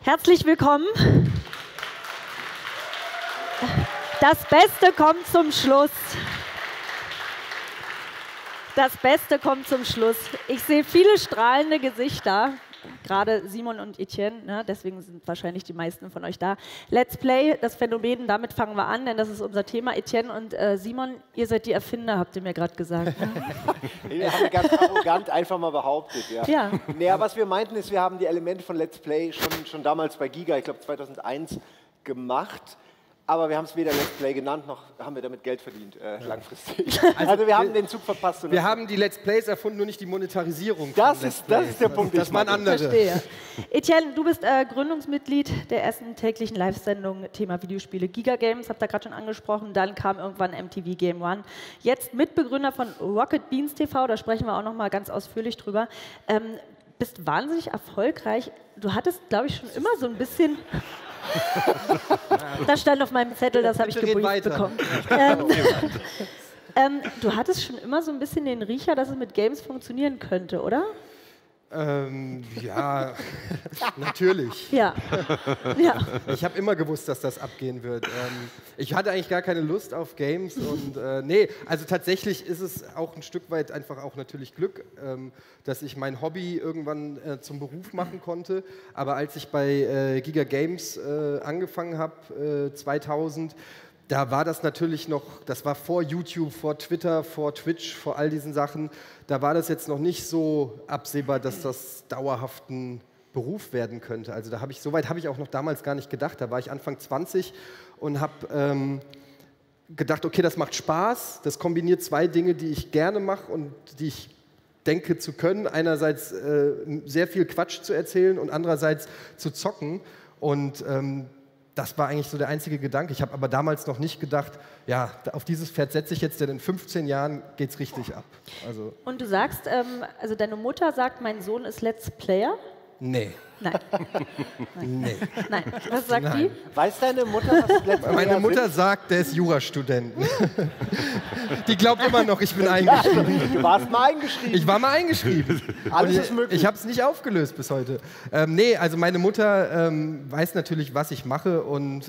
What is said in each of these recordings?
Herzlich willkommen. Das Beste kommt zum Schluss. Das Beste kommt zum Schluss. Ich sehe viele strahlende Gesichter. Gerade Simon und Etienne, ne? Deswegen sind wahrscheinlich die meisten von euch da. Let's Play, das Phänomen, damit fangen wir an, denn das ist unser Thema. Etienne und Simon, ihr seid die Erfinder, habt ihr mir gerade gesagt. Ne? Wir haben ganz arrogant einfach mal behauptet. Ja. Naja, was wir meinten ist, wir haben die Elemente von Let's Play schon damals bei Giga, ich glaube 2001, gemacht. Aber wir haben es weder Let's Play genannt, noch haben wir damit Geld verdient, langfristig. Also wir haben den Zug verpasst. Und wir haben die Let's Plays erfunden, nur nicht die Monetarisierung. Das ist der Punkt. Das waren andere. Verstehe. Etienne, du bist Gründungsmitglied der ersten täglichen Live-Sendung Thema Videospiele Giga Games, habt ihr gerade schon angesprochen. Dann kam irgendwann MTV Game One. Jetzt Mitbegründer von Rocket Beans TV, da sprechen wir auch noch mal ganz ausführlich drüber. Bist wahnsinnig erfolgreich. Du hattest, glaube ich, schon immer so ein bisschen... Das stand auf meinem Zettel, das habe ich gebrieft bekommen. Du hattest schon immer so ein bisschen den Riecher, dass es mit Games funktionieren könnte, oder? Ja, natürlich. Ja. Ich habe immer gewusst, dass das abgehen wird. Ich hatte eigentlich gar keine Lust auf Games und nee, also tatsächlich ist es auch ein Stück weit einfach auch natürlich Glück, dass ich mein Hobby irgendwann zum Beruf machen konnte. Aber als ich bei Giga Games angefangen habe, 2000, da war das natürlich noch, das war vor YouTube, vor Twitter, vor Twitch, vor all diesen Sachen. Da war das jetzt noch nicht so absehbar, dass das dauerhaft ein Beruf werden könnte. Also da so weit habe ich auch noch damals gar nicht gedacht. Da war ich Anfang 20 und habe gedacht, okay, das macht Spaß. Das kombiniert zwei Dinge, die ich gerne mache und die ich denke zu können. Einerseits sehr viel Quatsch zu erzählen und andererseits zu zocken. Und das war eigentlich so der einzige Gedanke. Ich habe aber damals noch nicht gedacht, ja, auf dieses Pferd setze ich jetzt, denn in 15 Jahren geht es richtig ab. Also und du sagst, also deine Mutter sagt, mein Sohn ist Let's Player? Nee. Nein. Nee. Nein. Was sagt die? Weiß deine Mutter, was Let's Player Meine Mutter sagt, der ist Jurastudent. Die glaubt immer noch, ich bin eingeschrieben. Ja, du warst mal eingeschrieben. Ich war mal eingeschrieben. Alles ist möglich. Ich habe es nicht aufgelöst bis heute. Nee, also meine Mutter weiß natürlich, was ich mache und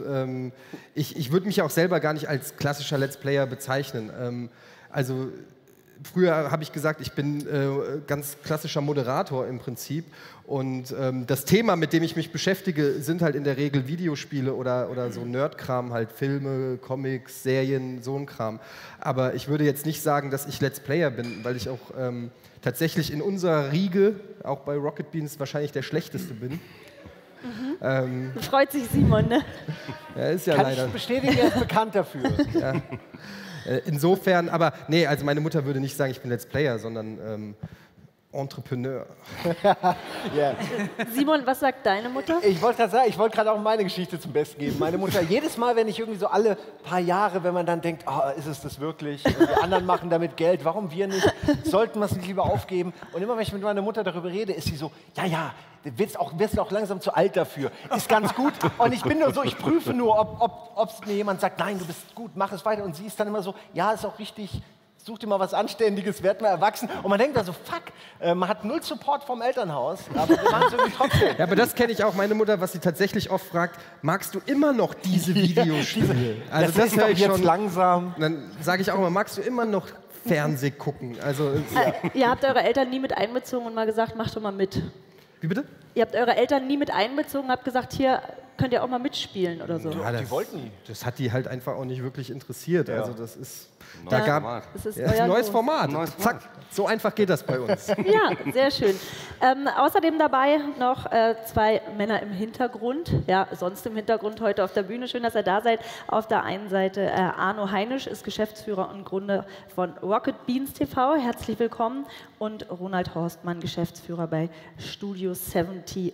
ich würde mich auch selber gar nicht als klassischer Let's Player bezeichnen. Also früher habe ich gesagt, ich bin ganz klassischer Moderator im Prinzip und das Thema, mit dem ich mich beschäftige, sind halt in der Regel Videospiele oder so Nerdkram, halt Filme, Comics, Serien, so ein Kram. Aber ich würde jetzt nicht sagen, dass ich Let's Player bin, weil ich auch tatsächlich in unserer Riege, auch bei Rocket Beans, wahrscheinlich der Schlechteste bin. Freut sich Simon, ne? Ja, ist ja Kann leider. ich bestätigen, er ist bekannt dafür. Ja. Insofern, aber nee, also meine Mutter würde nicht sagen, ich bin Let's Player, sondern Entrepreneur. Yeah. Simon, was sagt deine Mutter? Ich wollte gerade sagen, ich wollte gerade auch meine Geschichte zum Besten geben. Meine Mutter, jedes Mal, wenn ich irgendwie so alle paar Jahre, wenn man dann denkt, oh, ist es das wirklich? Und die anderen machen damit Geld, warum wir nicht? Sollten wir es nicht lieber aufgeben? Und immer, wenn ich mit meiner Mutter darüber rede, ist sie so, ja, wirst auch langsam zu alt dafür. Ist ganz gut. Und ich bin nur so, ich prüfe nur, ob mir jemand sagt, nein, du bist gut, mach es weiter. Und sie ist dann immer so, ja, ist auch richtig. Such dir mal was Anständiges, werd mal erwachsen. Und man denkt da so, fuck, man hat null Support vom Elternhaus, aber wir machen es irgendwie trotzdem. Ja, aber das kenne ich auch, meine Mutter, was sie tatsächlich oft fragt, magst du immer noch diese Videospiele? Also das höre ich jetzt langsam. Dann sage ich auch immer, magst du immer noch Fernseh gucken? Also, ihr habt eure Eltern nie mit einbezogen und mal gesagt, mach doch mal mit. Wie bitte? Ihr habt eure Eltern nie mit einbezogen, habt gesagt, hier könnt ihr auch mal mitspielen oder so. Ja, die wollten nie. Das hat die halt einfach auch nicht wirklich interessiert. Ja. Also das ist... Das ist ein neues Format. Zack, so einfach geht das bei uns. Ja, sehr schön. Außerdem dabei noch zwei Männer im Hintergrund. Ja, sonst im Hintergrund heute auf der Bühne. Schön, dass ihr da seid. Auf der einen Seite Arno Heinisch ist Geschäftsführer und Gründer von Rocket Beans TV. Herzlich willkommen. Und Ronald Horstmann, Geschäftsführer bei Studio 71.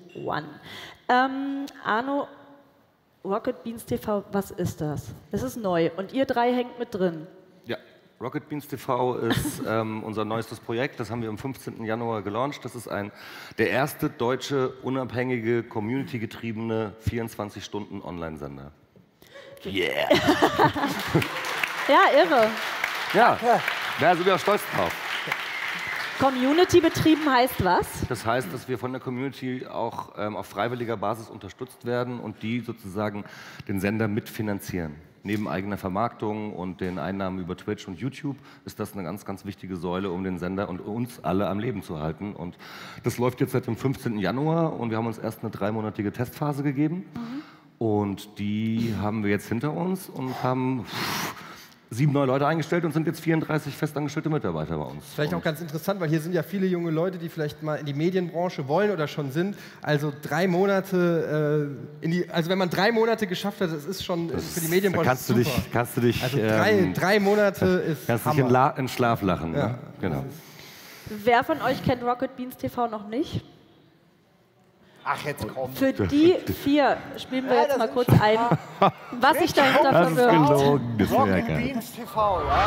Arno, Rocket Beans TV, was ist das? Das ist neu und ihr drei hängt mit drin. Ja, Rocket Beans TV ist unser neuestes Projekt. Das haben wir am 15. Januar gelauncht. Das ist der erste deutsche, unabhängige, community-getriebene 24-Stunden-Online-Sender. Yeah! Ja, irre. Ja, da sind wir auch stolz drauf. Community betrieben heißt was? Das heißt, dass wir von der Community auch auf freiwilliger Basis unterstützt werden und die sozusagen den Sender mitfinanzieren. Neben eigener Vermarktung und den Einnahmen über Twitch und YouTube ist das eine ganz, ganz wichtige Säule, um den Sender und uns alle am Leben zu halten. Und das läuft jetzt seit dem 15. Januar und wir haben uns erst eine 3-monatige Testphase gegeben. Und die haben wir jetzt hinter uns und haben 7 neue Leute eingestellt und sind jetzt 34 festangestellte Mitarbeiter bei uns. Vielleicht auch ganz interessant, weil hier sind ja viele junge Leute, die vielleicht mal in die Medienbranche wollen oder schon sind. Also 3 Monate, also wenn man 3 Monate geschafft hat, das ist schon für die Medienbranche super. Kannst du dich also 3 Monate ist kannst Hammer. dich in Schlaf lachen. Ja. Ne? Genau. Wer von euch kennt Rocket Beans TV noch nicht? Ach, jetzt komm. Für die 4 spielen wir jetzt mal kurz ein, was sich dahinter Das ist verbirgt. gelogen, das wäre ja Rocket geil. Beans TV, ja.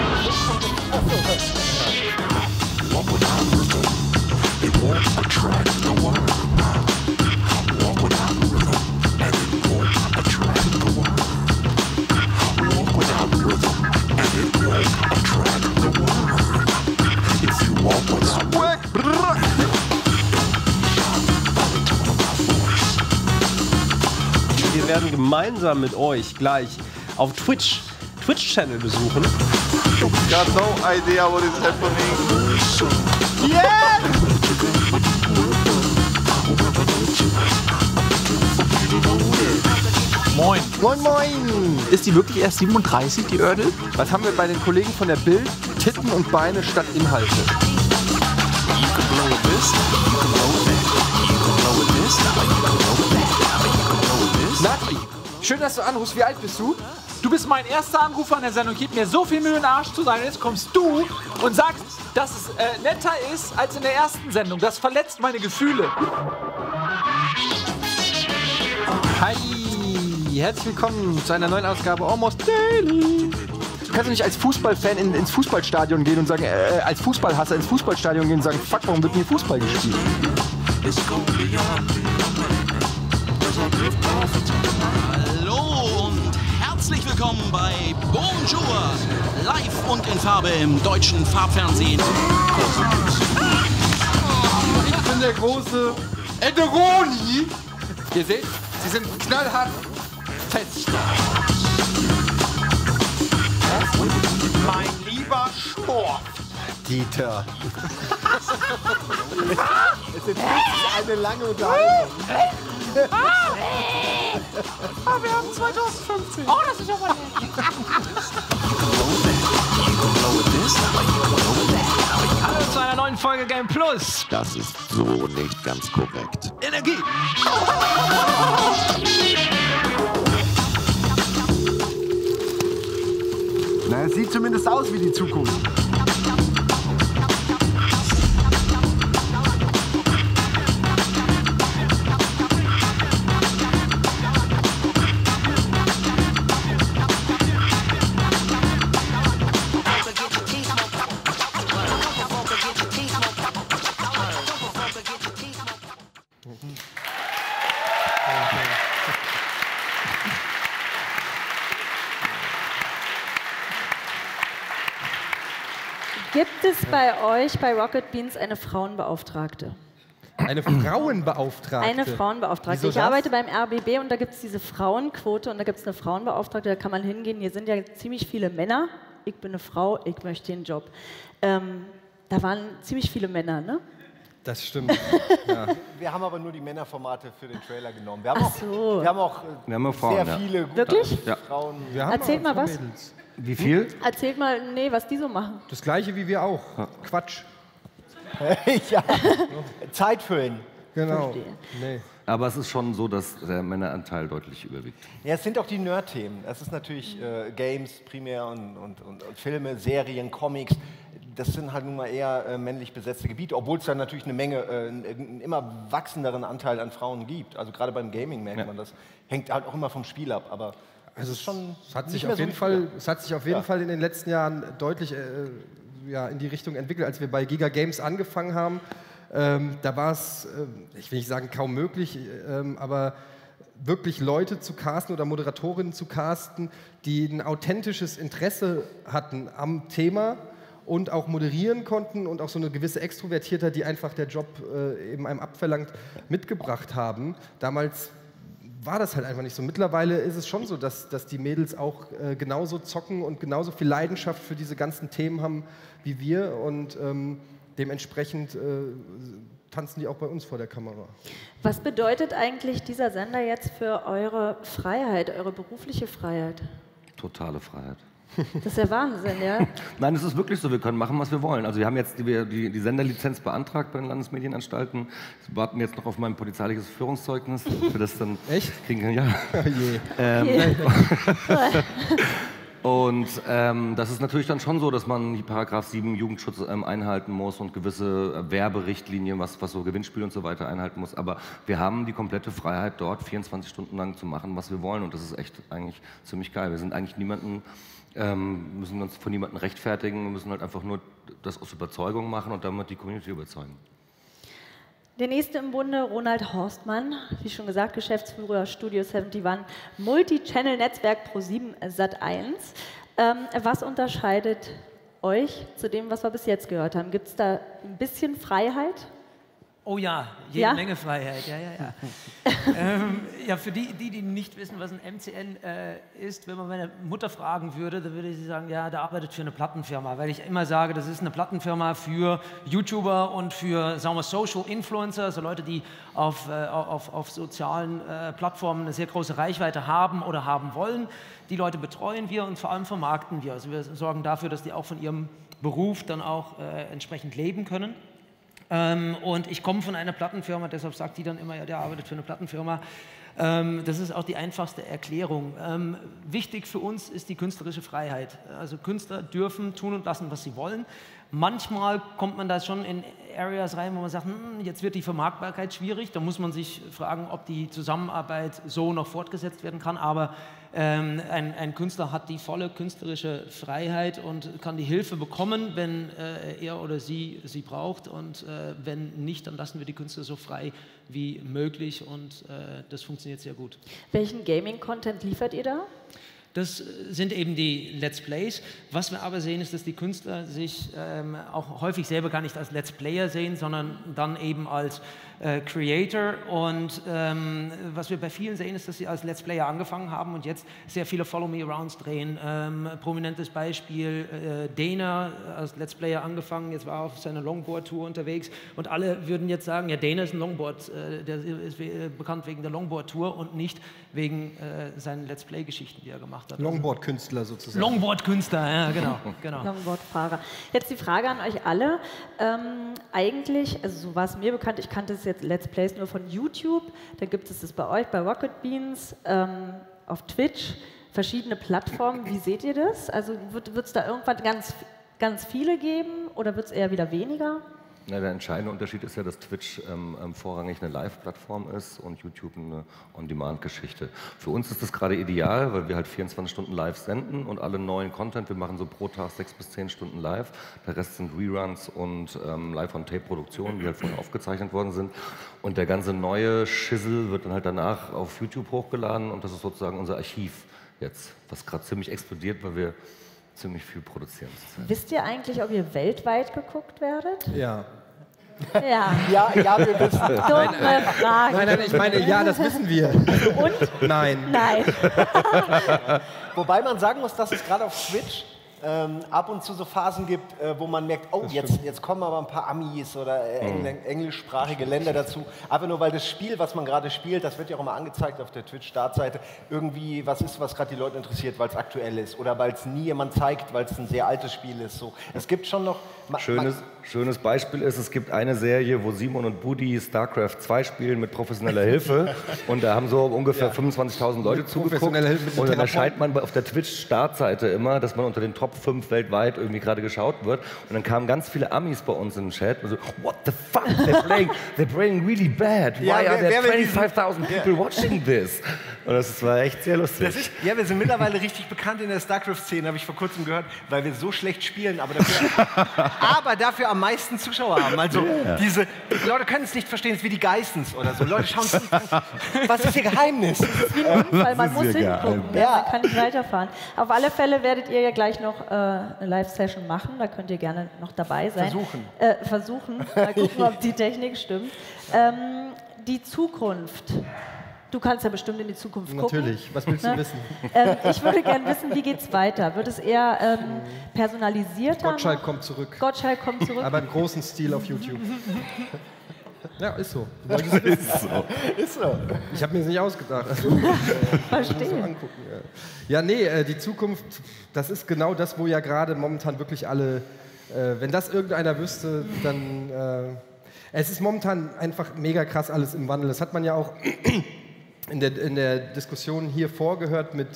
Wir werden gemeinsam mit euch gleich auf Twitch-Channel besuchen. Got no idea what is happening. Moin. Moin, moin! Ist die wirklich erst 37, die Oerdel? Was haben wir bei den Kollegen von der Bild? Titten und Beine statt Inhalte. Nati, schön, dass du anrufst. Wie alt bist du? Du bist mein erster Anrufer an der Sendung. Gib mir so viel Mühe, in den Arsch zu sein. Und jetzt kommst du und sagst, dass es netter ist als in der ersten Sendung. Das verletzt meine Gefühle. Hi, herzlich willkommen zu einer neuen Ausgabe Almost Daily. Du kannst doch nicht als Fußballfan ins Fußballstadion gehen und sagen, als Fußballhasser ins Fußballstadion gehen und sagen, fuck, warum wird denn hier Fußball gespielt? Hallo und herzlich willkommen bei Bonjour, live und in Farbe im deutschen Farbfernsehen. Ich bin der große Ederoni. Ihr seht, sie sind knallhart fest. Mein lieber Sport. Dieter. Es ist eine lange Unterhaltung. Wir haben 2015. Oh, das ist aber nett. Hallo zu einer neuen Folge Game Plus. Das ist so nicht ganz korrekt. Energie. Na, es sieht zumindest aus wie die Zukunft. Gibt es bei euch, bei Rocket Beans, eine Frauenbeauftragte? Eine Frauenbeauftragte. Eine Frauenbeauftragte. Wieso Ich das? arbeite beim RBB und da gibt es diese Frauenquote und da gibt es eine Frauenbeauftragte, da kann man hingehen. Hier sind ja ziemlich viele Männer. Ich bin eine Frau, ich möchte den Job. Da waren ziemlich viele Männer, ne? Das stimmt. Ja. Wir haben aber nur die Männerformate für den Trailer genommen. Wir haben Ach so. wir haben auch Frauen, sehr ja. viele gute Wirklich? Ja. Frauen. Wir haben Erzählt auch mal was. Mädels. Wie viel? Erzählt mal, nee, was die so machen. Das gleiche wie wir auch. Quatsch. Ja. Zeit füllen. Genau. Verstehe. Nee. Aber es ist schon so, dass der Männeranteil deutlich überwiegt. Ja, es sind auch die Nerd-Themen. Es ist natürlich Games primär und Filme, Serien, Comics. Das sind halt nun mal eher männlich besetzte Gebiete, obwohl es da natürlich eine Menge, einen immer wachsenderen Anteil an Frauen gibt. Also gerade beim Gaming merkt man das. Hängt halt auch immer vom Spiel ab, aber Also es ist schon es hat nicht sich mehr auf so jeden wie Fall, früher. es hat sich auf jeden Fall in den letzten Jahren deutlich in die Richtung entwickelt. Als wir bei Giga Games angefangen haben, da war es, ich will nicht sagen kaum möglich, aber wirklich Leute zu casten oder Moderatorinnen zu casten, die ein authentisches Interesse hatten am Thema und auch moderieren konnten und auch so eine gewisse Extrovertiertheit, die einfach der Job eben einem abverlangt, mitgebracht haben. Damals war das halt einfach nicht so. Mittlerweile ist es schon so, dass die Mädels auch genauso zocken und genauso viel Leidenschaft für diese ganzen Themen haben wie wir und dementsprechend tanzen die auch bei uns vor der Kamera. Was bedeutet eigentlich dieser Sender jetzt für eure Freiheit, eure berufliche Freiheit? Totale Freiheit. Das ist ja Wahnsinn, ja? Nein, es ist wirklich so, wir können machen, was wir wollen. Also wir haben jetzt die Senderlizenz beantragt bei den Landesmedienanstalten. Wir warten jetzt noch auf mein polizeiliches Führungszeugnis, ob wir das dann kriegen können. Ja. Oh je. Und das ist natürlich dann schon so, dass man die Paragraph 7 Jugendschutz einhalten muss und gewisse Werberichtlinien, was so Gewinnspiele und so weiter einhalten muss. Aber wir haben die komplette Freiheit dort 24 Stunden lang zu machen, was wir wollen. Und das ist echt eigentlich ziemlich geil. Wir sind eigentlich müssen uns von niemandem rechtfertigen, wir müssen halt einfach nur das aus Überzeugung machen und damit die Community überzeugen. Der nächste im Bunde, Ronald Horstmann, wie schon gesagt, Geschäftsführer Studio 71, Multi-Channel-Netzwerk Pro7 Sat.1. Was unterscheidet euch zu dem, was wir bis jetzt gehört haben? Gibt es da ein bisschen Freiheit? Oh ja, jede Menge Freiheit, ja, für die nicht wissen, was ein MCN ist, wenn man meine Mutter fragen würde, dann würde sie sagen, ja, der arbeitet für eine Plattenfirma, weil ich immer sage, das ist eine Plattenfirma für YouTuber und für, sagen wir, Social Influencer, also Leute, die auf sozialen Plattformen eine sehr große Reichweite haben oder haben wollen. Die Leute betreuen wir und vor allem vermarkten wir. Also wir sorgen dafür, dass die auch von ihrem Beruf dann auch entsprechend leben können. Und ich komme von einer Plattenfirma, deshalb sagt die dann immer, ja, der arbeitet für eine Plattenfirma. Das ist auch die einfachste Erklärung. Wichtig für uns ist die künstlerische Freiheit. Also Künstler dürfen tun und lassen, was sie wollen. Manchmal kommt man da schon in Areas rein, wo man sagt, jetzt wird die Vermarktbarkeit schwierig. Da muss man sich fragen, ob die Zusammenarbeit so noch fortgesetzt werden kann. Aber ein Künstler hat die volle künstlerische Freiheit und kann die Hilfe bekommen, wenn er oder sie braucht. Und wenn nicht, dann lassen wir die Künstler so frei wie möglich. Und das funktioniert sehr gut. Welchen Gaming-Content liefert ihr da? Das sind eben die Let's Plays. Was wir aber sehen, ist, dass die Künstler sich auch häufig selber gar nicht als Let's Player sehen, sondern dann eben als Creator. Und was wir bei vielen sehen, ist, dass sie als Let's Player angefangen haben und jetzt sehr viele Follow-Me-Arounds drehen. Prominentes Beispiel, Dana als Let's Player angefangen, jetzt war er auf seiner Longboard-Tour unterwegs und alle würden jetzt sagen, ja, Dana ist ein Longboard, der ist bekannt wegen der Longboard-Tour und nicht wegen seinen Let's Play-Geschichten, die er gemacht hat. Longboard-Künstler sozusagen. Longboard-Künstler, ja, genau. Longboard-Fahrer. Jetzt die Frage an euch alle. Eigentlich, also so war es mir bekannt, ich kannte es jetzt Let's Plays nur von YouTube, dann gibt es das bei euch, bei Rocket Beans, auf Twitch, verschiedene Plattformen. Wie seht ihr das? Also wird es da irgendwann ganz viele geben oder wird es eher wieder weniger? Na, der entscheidende Unterschied ist ja, dass Twitch vorrangig eine Live-Plattform ist und YouTube eine On-Demand-Geschichte. Für uns ist das gerade ideal, weil wir halt 24 Stunden live senden und alle neuen Content, wir machen so pro Tag 6 bis 10 Stunden live. Der Rest sind Reruns und Live-on-Tape-Produktionen, die halt vorhin aufgezeichnet worden sind. Und der ganze neue Schissel wird dann halt danach auf YouTube hochgeladen und das ist sozusagen unser Archiv jetzt, was gerade ziemlich explodiert, weil wir ziemlich viel produzieren. Wisst ihr eigentlich, ob ihr weltweit geguckt werdet? Ja. Ja, wir wissen. Dumme Frage. Nein, ich meine, ja, das wissen wir. Und? Nein. Wobei man sagen muss, dass es gerade auf Twitch ab und zu so Phasen gibt, wo man merkt, oh, jetzt kommen aber ein paar Amis oder englischsprachige Länder dazu. Einfach nur, weil das Spiel, was man gerade spielt, das wird ja auch immer angezeigt auf der Twitch-Startseite, irgendwie was ist, was gerade die Leute interessiert, weil es aktuell ist oder weil es nie jemand zeigt, weil es ein sehr altes Spiel ist. So. Es gibt schon noch... Schönes Beispiel ist, es gibt eine Serie, wo Simon und Budi StarCraft 2 spielen mit professioneller Hilfe und da haben so ungefähr 25.000 Leute zugeguckt und dann erscheint man auf der Twitch-Startseite immer, dass man unter den Top 5 weltweit irgendwie gerade geschaut wird und dann kamen ganz viele Amis bei uns im Chat und so, what the fuck, they're playing really bad, why are there 25.000 people watching this? Und das war echt sehr lustig. Wir sind mittlerweile richtig bekannt in der StarCraft-Szene, habe ich vor kurzem gehört, weil wir so schlecht spielen, aber dafür am meisten Zuschauer haben. Also die Leute können es nicht verstehen, es ist wie die Geissens oder so. Leute schauen es nicht an. Was ist ihr Geheimnis? Das ist wie ein Unfall, man muss hingucken, man kann nicht weiterfahren. Auf alle Fälle werdet ihr ja gleich noch noch eine Live-Session machen, da könnt ihr gerne noch dabei sein. Versuchen. Mal gucken, ob die Technik stimmt. Die Zukunft. Du kannst ja bestimmt in die Zukunft gucken. Natürlich. Was willst du wissen? Ich würde gerne wissen, wie geht es weiter? Wird es eher personalisierter? Gottschalk kommt zurück. Gottschalk kommt zurück. Aber im großen Stil auf YouTube. Ja, ist so. Ist so. Ich habe mir das nicht ausgedacht. Verstehe. So angucken, ja, nee, die Zukunft, das ist genau das, wo ja gerade momentan wirklich alle, wenn das irgendeiner wüsste, dann, es ist momentan einfach mega krass alles im Wandel. Das hat man ja auch in der Diskussion hier vorgehört mit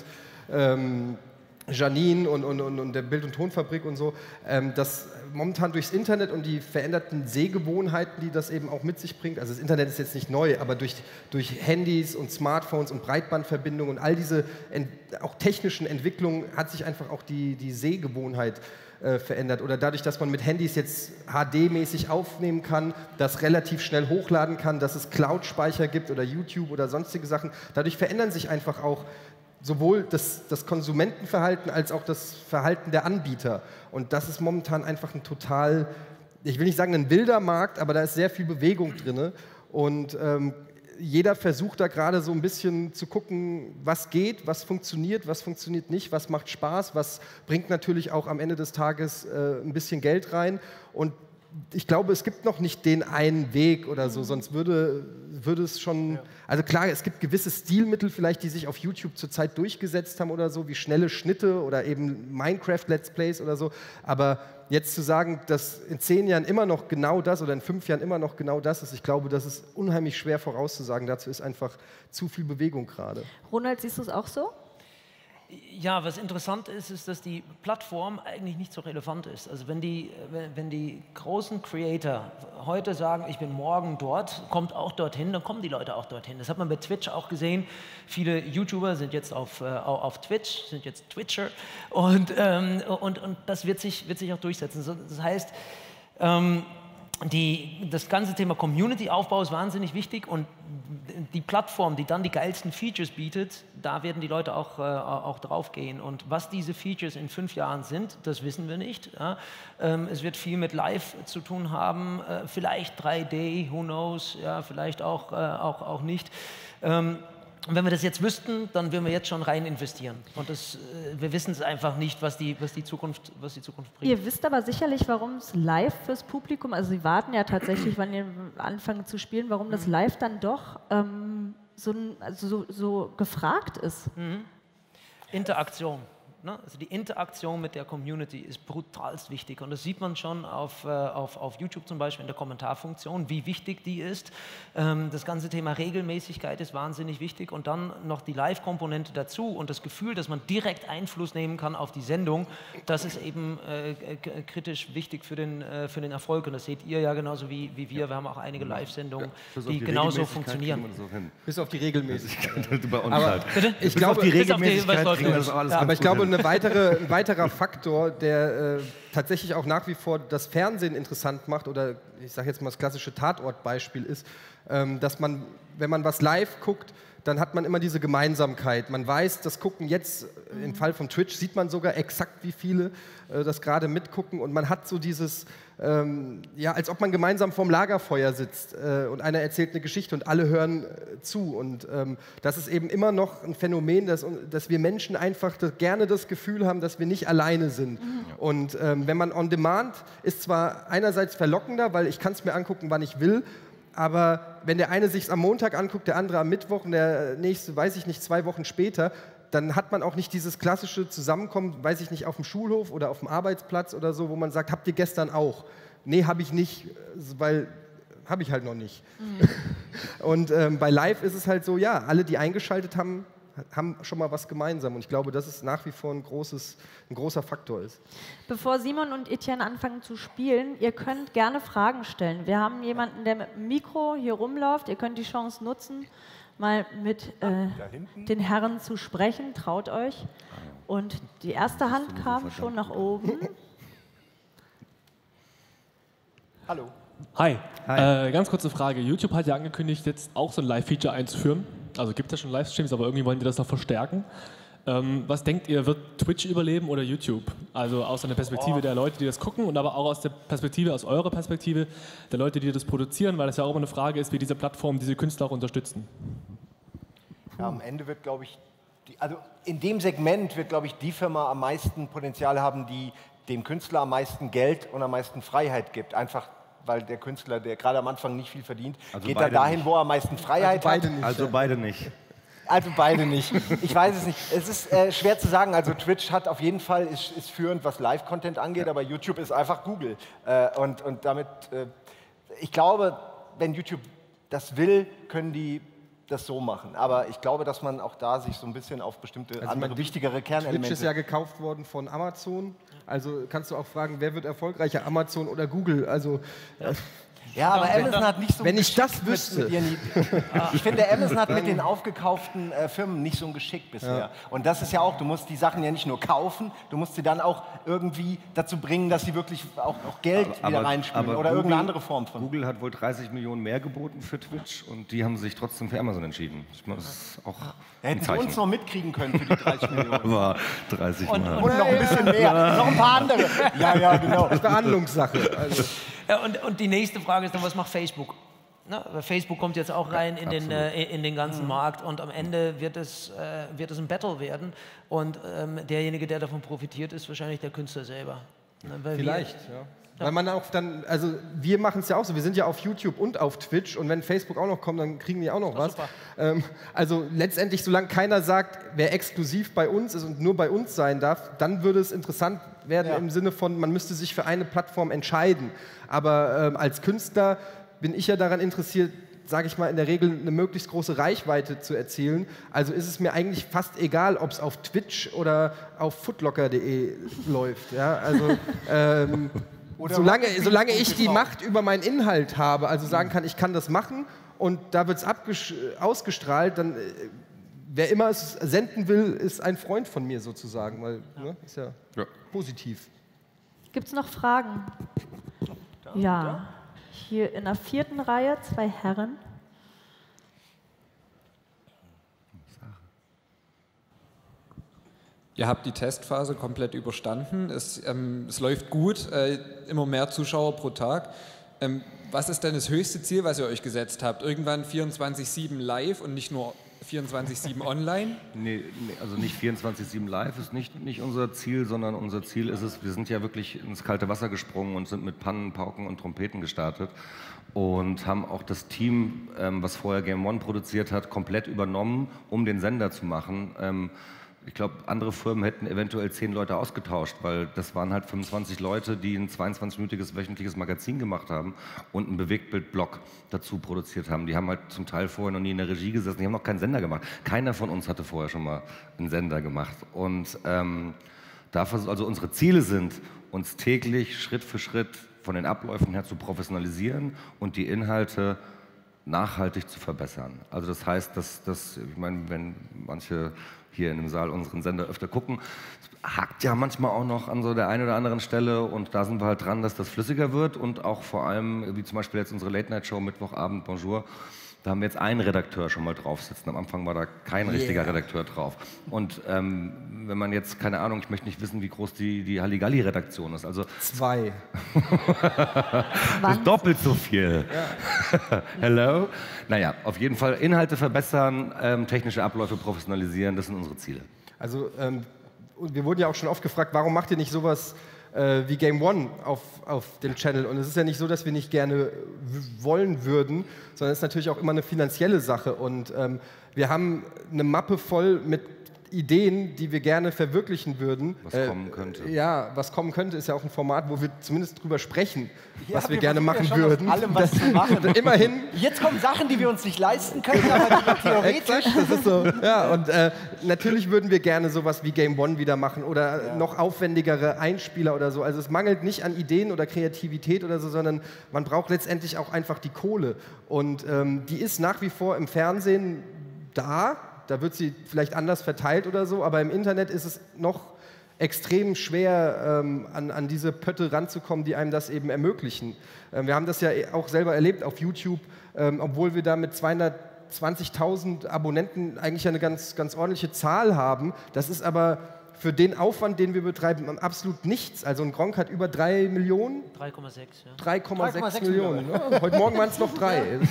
Janine und der Bild- und Tonfabrik und so, dass momentan durchs Internet und die veränderten Sehgewohnheiten, die das eben auch mit sich bringt, also das Internet ist jetzt nicht neu, aber durch Handys und Smartphones und Breitbandverbindungen und all diese auch technischen Entwicklungen hat sich einfach auch die Sehgewohnheit verändert. Oder dadurch, dass man mit Handys jetzt HD-mäßig aufnehmen kann, das relativ schnell hochladen kann, dass es Cloud-Speicher gibt oder YouTube oder sonstige Sachen, dadurch verändern sich einfach auch sowohl das Konsumentenverhalten als auch das Verhalten der Anbieter. Und das ist momentan einfach ein total, ich will nicht sagen ein wilder Markt, aber da ist sehr viel Bewegung drin. Und jeder versucht da gerade so ein bisschen zu gucken, was geht, was funktioniert nicht, was macht Spaß, was bringt natürlich auch am Ende des Tages ein bisschen Geld rein. Und ich glaube, es gibt noch nicht den einen Weg oder so, sonst würde es schon, also klar, es gibt gewisse Stilmittel vielleicht, die sich auf YouTube zurzeit durchgesetzt haben oder so, wie schnelle Schnitte oder eben Minecraft-Let's Plays oder so, aber jetzt zu sagen, dass in 10 Jahren immer noch genau das oder in 5 Jahren immer noch genau das ist, ich glaube, das ist unheimlich schwer vorauszusagen, dazu ist einfach zu viel Bewegung gerade. Ronald, siehst du es auch so? Ja, was interessant ist, ist, dass die Plattform eigentlich nicht so relevant ist. Also wenn die großen Creator heute sagen, ich bin morgen dort, kommt auch dorthin, dann kommen die Leute auch dorthin. Das hat man bei Twitch auch gesehen. Viele YouTuber sind jetzt auf Twitch, sind jetzt Twitcher und das wird sich auch durchsetzen. Das heißt, das ganze Thema Community-Aufbau ist wahnsinnig wichtig und die Plattform, die dann die geilsten Features bietet, da werden die Leute auch drauf gehen. Und was diese Features in 5 Jahren sind, das wissen wir nicht. Ja. Es wird viel mit Live zu tun haben, vielleicht 3D, who knows, ja, vielleicht auch nicht. Und wenn wir das jetzt wüssten, dann würden wir jetzt schon rein investieren. Und wir wissen es einfach nicht, was die Zukunft bringt. Ihr wisst aber sicherlich, warum es live fürs Publikum, also Sie warten ja tatsächlich, wann ihr anfangen zu spielen, warum das live dann doch so gefragt ist. Interaktion. Ne? Also die Interaktion mit der Community ist brutalst wichtig und das sieht man schon auf YouTube zum Beispiel in der Kommentarfunktion, wie wichtig die ist. Das ganze Thema Regelmäßigkeit ist wahnsinnig wichtig und dann noch die Live-Komponente dazu und das Gefühl, dass man direkt Einfluss nehmen kann auf die Sendung, das ist eben kritisch wichtig für den Erfolg und das seht ihr ja genauso wie wir. Wir haben auch einige Live-Sendungen, die genauso funktionieren. Bis auf die Regelmäßigkeit. Bei uns aber halt. Ich glaube, die Regelmäßigkeit kriegen wir das alles aber ich glaube, gut. ein weiterer Faktor, der tatsächlich auch nach wie vor das Fernsehen interessant macht, oder ich sage jetzt mal das klassische Tatortbeispiel ist, dass man, wenn man was live guckt, dann hat man immer diese Gemeinsamkeit. Man weiß, das gucken jetzt, im Fall von Twitch sieht man sogar exakt, wie viele das gerade mitgucken und man hat so dieses, ja, als ob man gemeinsam vorm Lagerfeuer sitzt und einer erzählt eine Geschichte und alle hören zu und das ist eben immer noch ein Phänomen, dass wir Menschen einfach gerne das Gefühl haben, dass wir nicht alleine sind. Und wenn man on demand ist zwar einerseits verlockender, weil ich kann es mir angucken, wann ich will, aber wenn der eine sich am Montag anguckt, der andere am Mittwoch und der nächste, weiß ich nicht, 2 Wochen später, dann hat man auch nicht dieses klassische Zusammenkommen, weiß ich nicht, auf dem Schulhof oder auf dem Arbeitsplatz oder so, wo man sagt, habt ihr gestern auch? Nee, habe ich nicht, weil habe ich halt noch nicht. Und bei Live ist es halt so, ja, alle, die eingeschaltet haben, haben schon mal was gemeinsam. Und ich glaube, dass es nach wie vor ein großer Faktor ist. Bevor Simon und Etienne anfangen zu spielen, ihr könnt gerne Fragen stellen. Wir haben jemanden, der mit dem Mikro hier rumläuft. Ihr könnt die Chance nutzen, mal mit den Herren zu sprechen. Traut euch. Und die erste Hand kam schon nach oben. Hallo. Hi. Ganz kurze Frage. YouTube hat ja angekündigt, jetzt auch so ein Live-Feature einzuführen. Also gibt es ja schon Livestreams, aber irgendwie wollen die das noch verstärken. Was denkt ihr, wird Twitch überleben oder YouTube? Also aus der Perspektive der Leute, die das gucken und aber auch aus der Perspektive, aus eurer Perspektive der Leute, die das produzieren, weil das ja auch immer eine Frage ist, wie diese Plattformen diese Künstler auch unterstützen. Ja, am Ende wird, glaube ich, also in dem Segment wird, glaube ich, die Firma am meisten Potenzial haben, die dem Künstler am meisten Geld und am meisten Freiheit gibt. Einfach, weil der Künstler, der gerade am Anfang nicht viel verdient, geht dann dahin, nicht. Wo er am meisten Freiheit hat. Also beide nicht. Also beide nicht. Ich weiß es nicht. Es ist schwer zu sagen. Also Twitch hat auf jeden Fall, ist führend, was Live-Content angeht, aber YouTube ist einfach Google. Und damit, ich glaube, wenn YouTube das will, können die das so machen. Aber ich glaube, dass man auch da sich so ein bisschen auf bestimmte andere, wichtigere Kernelemente... Twitch ist ja gekauft worden von Amazon. Also kannst du auch fragen, wer wird erfolgreicher, Amazon oder Google? Also... Ja, aber Amazon hat nicht so wenn ich das wüsste. Ich finde, Amazon hat mit den aufgekauften Firmen nicht so ein Geschick bisher. Ja. Und das ist ja auch, du musst die Sachen ja nicht nur kaufen, du musst sie dann auch irgendwie dazu bringen, dass sie wirklich auch Geld wieder reinspielen oder irgendeine andere Form von. Google hat wohl 30 Millionen mehr geboten für Twitch und die haben sich trotzdem für Amazon entschieden. Ich meine, das ist auch hätten sie uns noch mitkriegen können für die 30 Millionen. Aber 30 und noch ein bisschen mehr, noch ein paar andere. Ja, genau. Das ist Verhandlungssache. Also. Ja, und die nächste Frage ist dann, was macht Facebook? Na, weil Facebook kommt jetzt auch rein in den ganzen Markt und am Ende wird es ein Battle werden und derjenige, der davon profitiert, ist wahrscheinlich der Künstler selber. Weil vielleicht, ja. Weil man auch dann, also wir machen es ja auch so, wir sind ja auf YouTube und auf Twitch und wenn Facebook auch noch kommt, dann kriegen die auch noch was. Also letztendlich, solange keiner sagt, wer exklusiv bei uns ist und nur bei uns sein darf, dann würde es interessant werden im Sinne von, man müsste sich für eine Plattform entscheiden. Aber als Künstler bin ich ja daran interessiert, sage ich mal, in der Regel eine möglichst große Reichweite zu erzielen. Also ist es mir eigentlich fast egal, ob es auf Twitch oder auf footlocker.de läuft. Ja? Also solange ich die Macht über meinen Inhalt habe, also sagen kann, ich kann das machen und da wird es ausgestrahlt, dann wer immer es senden will, ist ein Freund von mir sozusagen, weil ist ja positiv. Gibt es noch Fragen? Ja, hier in der 4. Reihe 2 Herren. Ihr habt die Testphase komplett überstanden. Es läuft gut, immer mehr Zuschauer pro Tag. Was ist denn das höchste Ziel, was ihr euch gesetzt habt? Irgendwann 24/7 live und nicht nur 24/7 online? Nee, also nicht 24/7 live ist nicht unser Ziel, sondern unser Ziel ist es, wir sind ja wirklich ins kalte Wasser gesprungen und sind mit Pannen, Pauken und Trompeten gestartet und haben auch das Team, was vorher Game One produziert hat, komplett übernommen, um den Sender zu machen. Ich glaube, andere Firmen hätten eventuell 10 Leute ausgetauscht, weil das waren halt 25 Leute, die ein 22-minütiges wöchentliches Magazin gemacht haben und einen Bewegtbildblog dazu produziert haben. Die haben halt zum Teil vorher noch nie in der Regie gesessen, die haben noch keinen Sender gemacht. Keiner von uns hatte vorher schon mal einen Sender gemacht. Und also unsere Ziele sind, uns täglich Schritt für Schritt von den Abläufen her zu professionalisieren und die Inhalte nachhaltig zu verbessern. Also das heißt, ich meine, wenn manche hier in dem Saal unseren Sender öfter gucken, es hakt ja manchmal auch noch an so der einen oder anderen Stelle und da sind wir halt dran, dass das flüssiger wird und auch vor allem, wie zum Beispiel jetzt unsere Late-Night-Show Mittwochabend, Bonjour, da haben wir jetzt einen Redakteur schon mal drauf sitzen. Am Anfang war da kein richtiger Redakteur drauf. Und wenn man jetzt, keine Ahnung, ich möchte nicht wissen, wie groß die Halligalli-Redaktion ist. Also 2. Das ist doppelt so viel. Ja. Hello? Naja, auf jeden Fall Inhalte verbessern, technische Abläufe professionalisieren, das sind unsere Ziele. Also wir wurden ja auch schon oft gefragt, warum macht ihr nicht sowas wie Game One auf dem Channel? Und es ist ja nicht so, dass wir nicht gerne wollen würden, sondern es ist natürlich auch immer eine finanzielle Sache. Und wir haben eine Mappe voll mit Ideen, die wir gerne verwirklichen würden. Was kommen könnte. Ja, was kommen könnte, ist ja auch ein Format, wo wir zumindest drüber sprechen, was wir gerne machen würden. Aus allem was zu machen. Immerhin. Jetzt kommen Sachen, die wir uns nicht leisten können, aber die wir theoretisch... Exakt, das ist so. Ja, und natürlich würden wir gerne sowas wie Game One wieder machen oder noch aufwendigere Einspieler oder so. Also es mangelt nicht an Ideen oder Kreativität oder so, sondern man braucht letztendlich auch einfach die Kohle. Und die ist nach wie vor im Fernsehen da. Da wird sie vielleicht anders verteilt oder so, aber im Internet ist es noch extrem schwer, an diese Pötte ranzukommen, die einem das eben ermöglichen. Wir haben das ja auch selber erlebt auf YouTube, obwohl wir da mit 200 20.000 Abonnenten eigentlich eine ganz, ganz ordentliche Zahl haben. Das ist aber für den Aufwand, den wir betreiben, absolut nichts. Also ein Gronkh hat über 3 Millionen. 3,6, ja. 3,6 Millionen. Ja, heute Morgen waren es noch 3.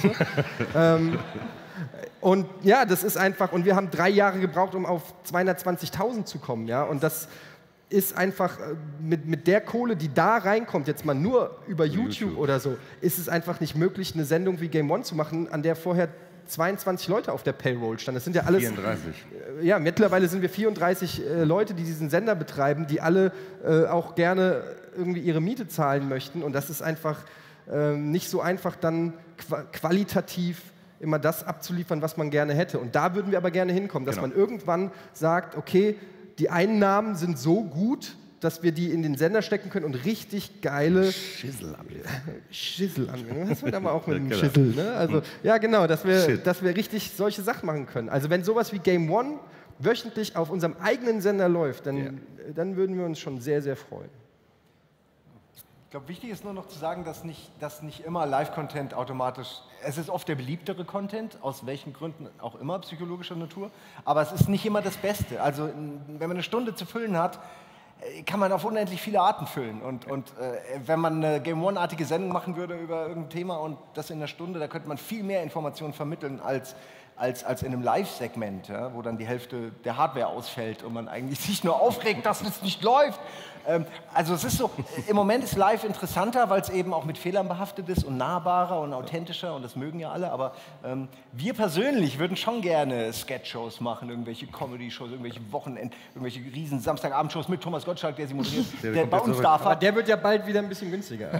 Und ja, das ist einfach, und wir haben 3 Jahre gebraucht, um auf 220.000 zu kommen. Ja? Und das ist einfach, mit der Kohle, die da reinkommt, jetzt mal nur über YouTube oder so, ist es einfach nicht möglich, eine Sendung wie Game One zu machen, an der vorher 22 Leute auf der Payroll standen. Das sind ja alles... 34. Ja, mittlerweile sind wir 34 Leute, die diesen Sender betreiben, die alle auch gerne irgendwie ihre Miete zahlen möchten. Und das ist einfach nicht so einfach, dann qualitativ immer das abzuliefern, was man gerne hätte. Und da würden wir aber gerne hinkommen, dass man irgendwann sagt, okay, die Einnahmen sind so gut, dass wir die in den Sender stecken können und richtig geile Schissel abliefern. Schissel abliefern. Das wird aber auch mit dem Schissel. Ne? Also, ja, genau, dass wir richtig solche Sachen machen können. Also wenn sowas wie Game One wöchentlich auf unserem eigenen Sender läuft, dann würden wir uns schon sehr, sehr freuen. Ich glaube, wichtig ist nur noch zu sagen, dass nicht immer Live-Content automatisch, es ist oft der beliebtere Content, aus welchen Gründen auch immer, psychologischer Natur, aber es ist nicht immer das Beste. Also wenn man eine Stunde zu füllen hat, kann man auf unendlich viele Arten füllen. Und wenn man eine Game One-artige Sendung machen würde über irgendein Thema und das in einer Stunde, da könnte man viel mehr Informationen vermitteln als in einem Live-Segment, ja, wo dann die Hälfte der Hardware ausfällt und man eigentlich sich nur aufregt, dass es nicht läuft. Also es ist so, im Moment ist Live interessanter, weil es eben auch mit Fehlern behaftet ist und nahbarer und authentischer und das mögen ja alle, aber wir persönlich würden schon gerne Sketch-Shows machen, irgendwelche Comedy-Shows, irgendwelche irgendwelche riesen Samstagabendshows mit Thomas Gottschalk, der sie moderiert, der bei uns darf. Aber der wird ja bald wieder ein bisschen günstiger.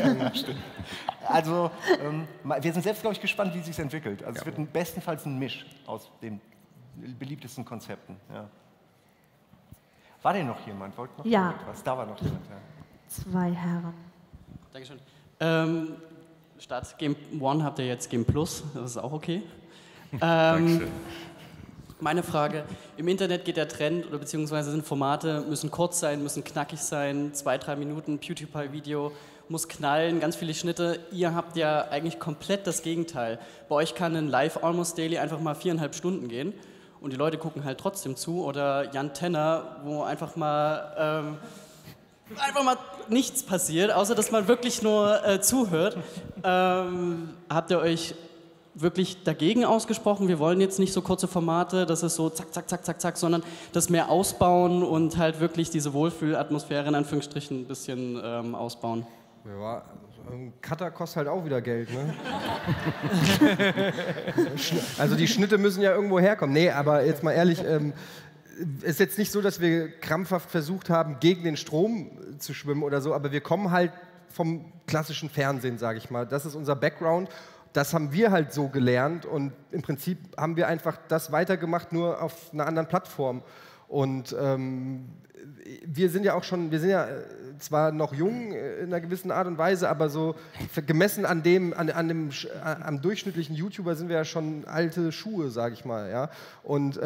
Also wir sind selbst, glaube ich, gespannt, wie es sich entwickelt. Also es wird bestenfalls ein Misch aus den beliebtesten Konzepten. Ja. War denn noch jemand? Wollt noch etwas? Da war noch jemand. Ja. 2 Herren. Dankeschön. Statt Game One habt ihr jetzt Game Plus. Das ist auch okay. Dankeschön. Meine Frage, im Internet geht der Trend, oder beziehungsweise sind Formate, müssen kurz sein, müssen knackig sein, 2-3 Minuten, PewDiePie-Video, muss knallen, ganz viele Schnitte. Ihr habt ja eigentlich komplett das Gegenteil. Bei euch kann ein Live Almost Daily einfach mal 4,5 Stunden gehen. Und die Leute gucken halt trotzdem zu. Oder Jan Tenner, wo einfach mal nichts passiert, außer dass man wirklich nur zuhört. Habt ihr euch wirklich dagegen ausgesprochen? Wir wollen jetzt nicht so kurze Formate, dass es so zack, zack, zack, zack, zack, sondern das mehr ausbauen und halt wirklich diese Wohlfühlatmosphäre in Anführungsstrichen ein bisschen ausbauen. Ja, ein Cutter kostet halt auch wieder Geld, ne? Also die Schnitte müssen ja irgendwo herkommen. Nee, aber jetzt mal ehrlich, ist jetzt nicht so, dass wir krampfhaft versucht haben, gegen den Strom zu schwimmen oder so, aber wir kommen halt vom klassischen Fernsehen, sage ich mal. Das ist unser Background. Das haben wir halt so gelernt und im Prinzip haben wir einfach das weitergemacht, nur auf einer anderen Plattform. Und wir sind ja zwar noch jung in einer gewissen Art und Weise, aber so gemessen am durchschnittlichen YouTuber sind wir ja schon alte Schuhe, sage ich mal. Ja? Und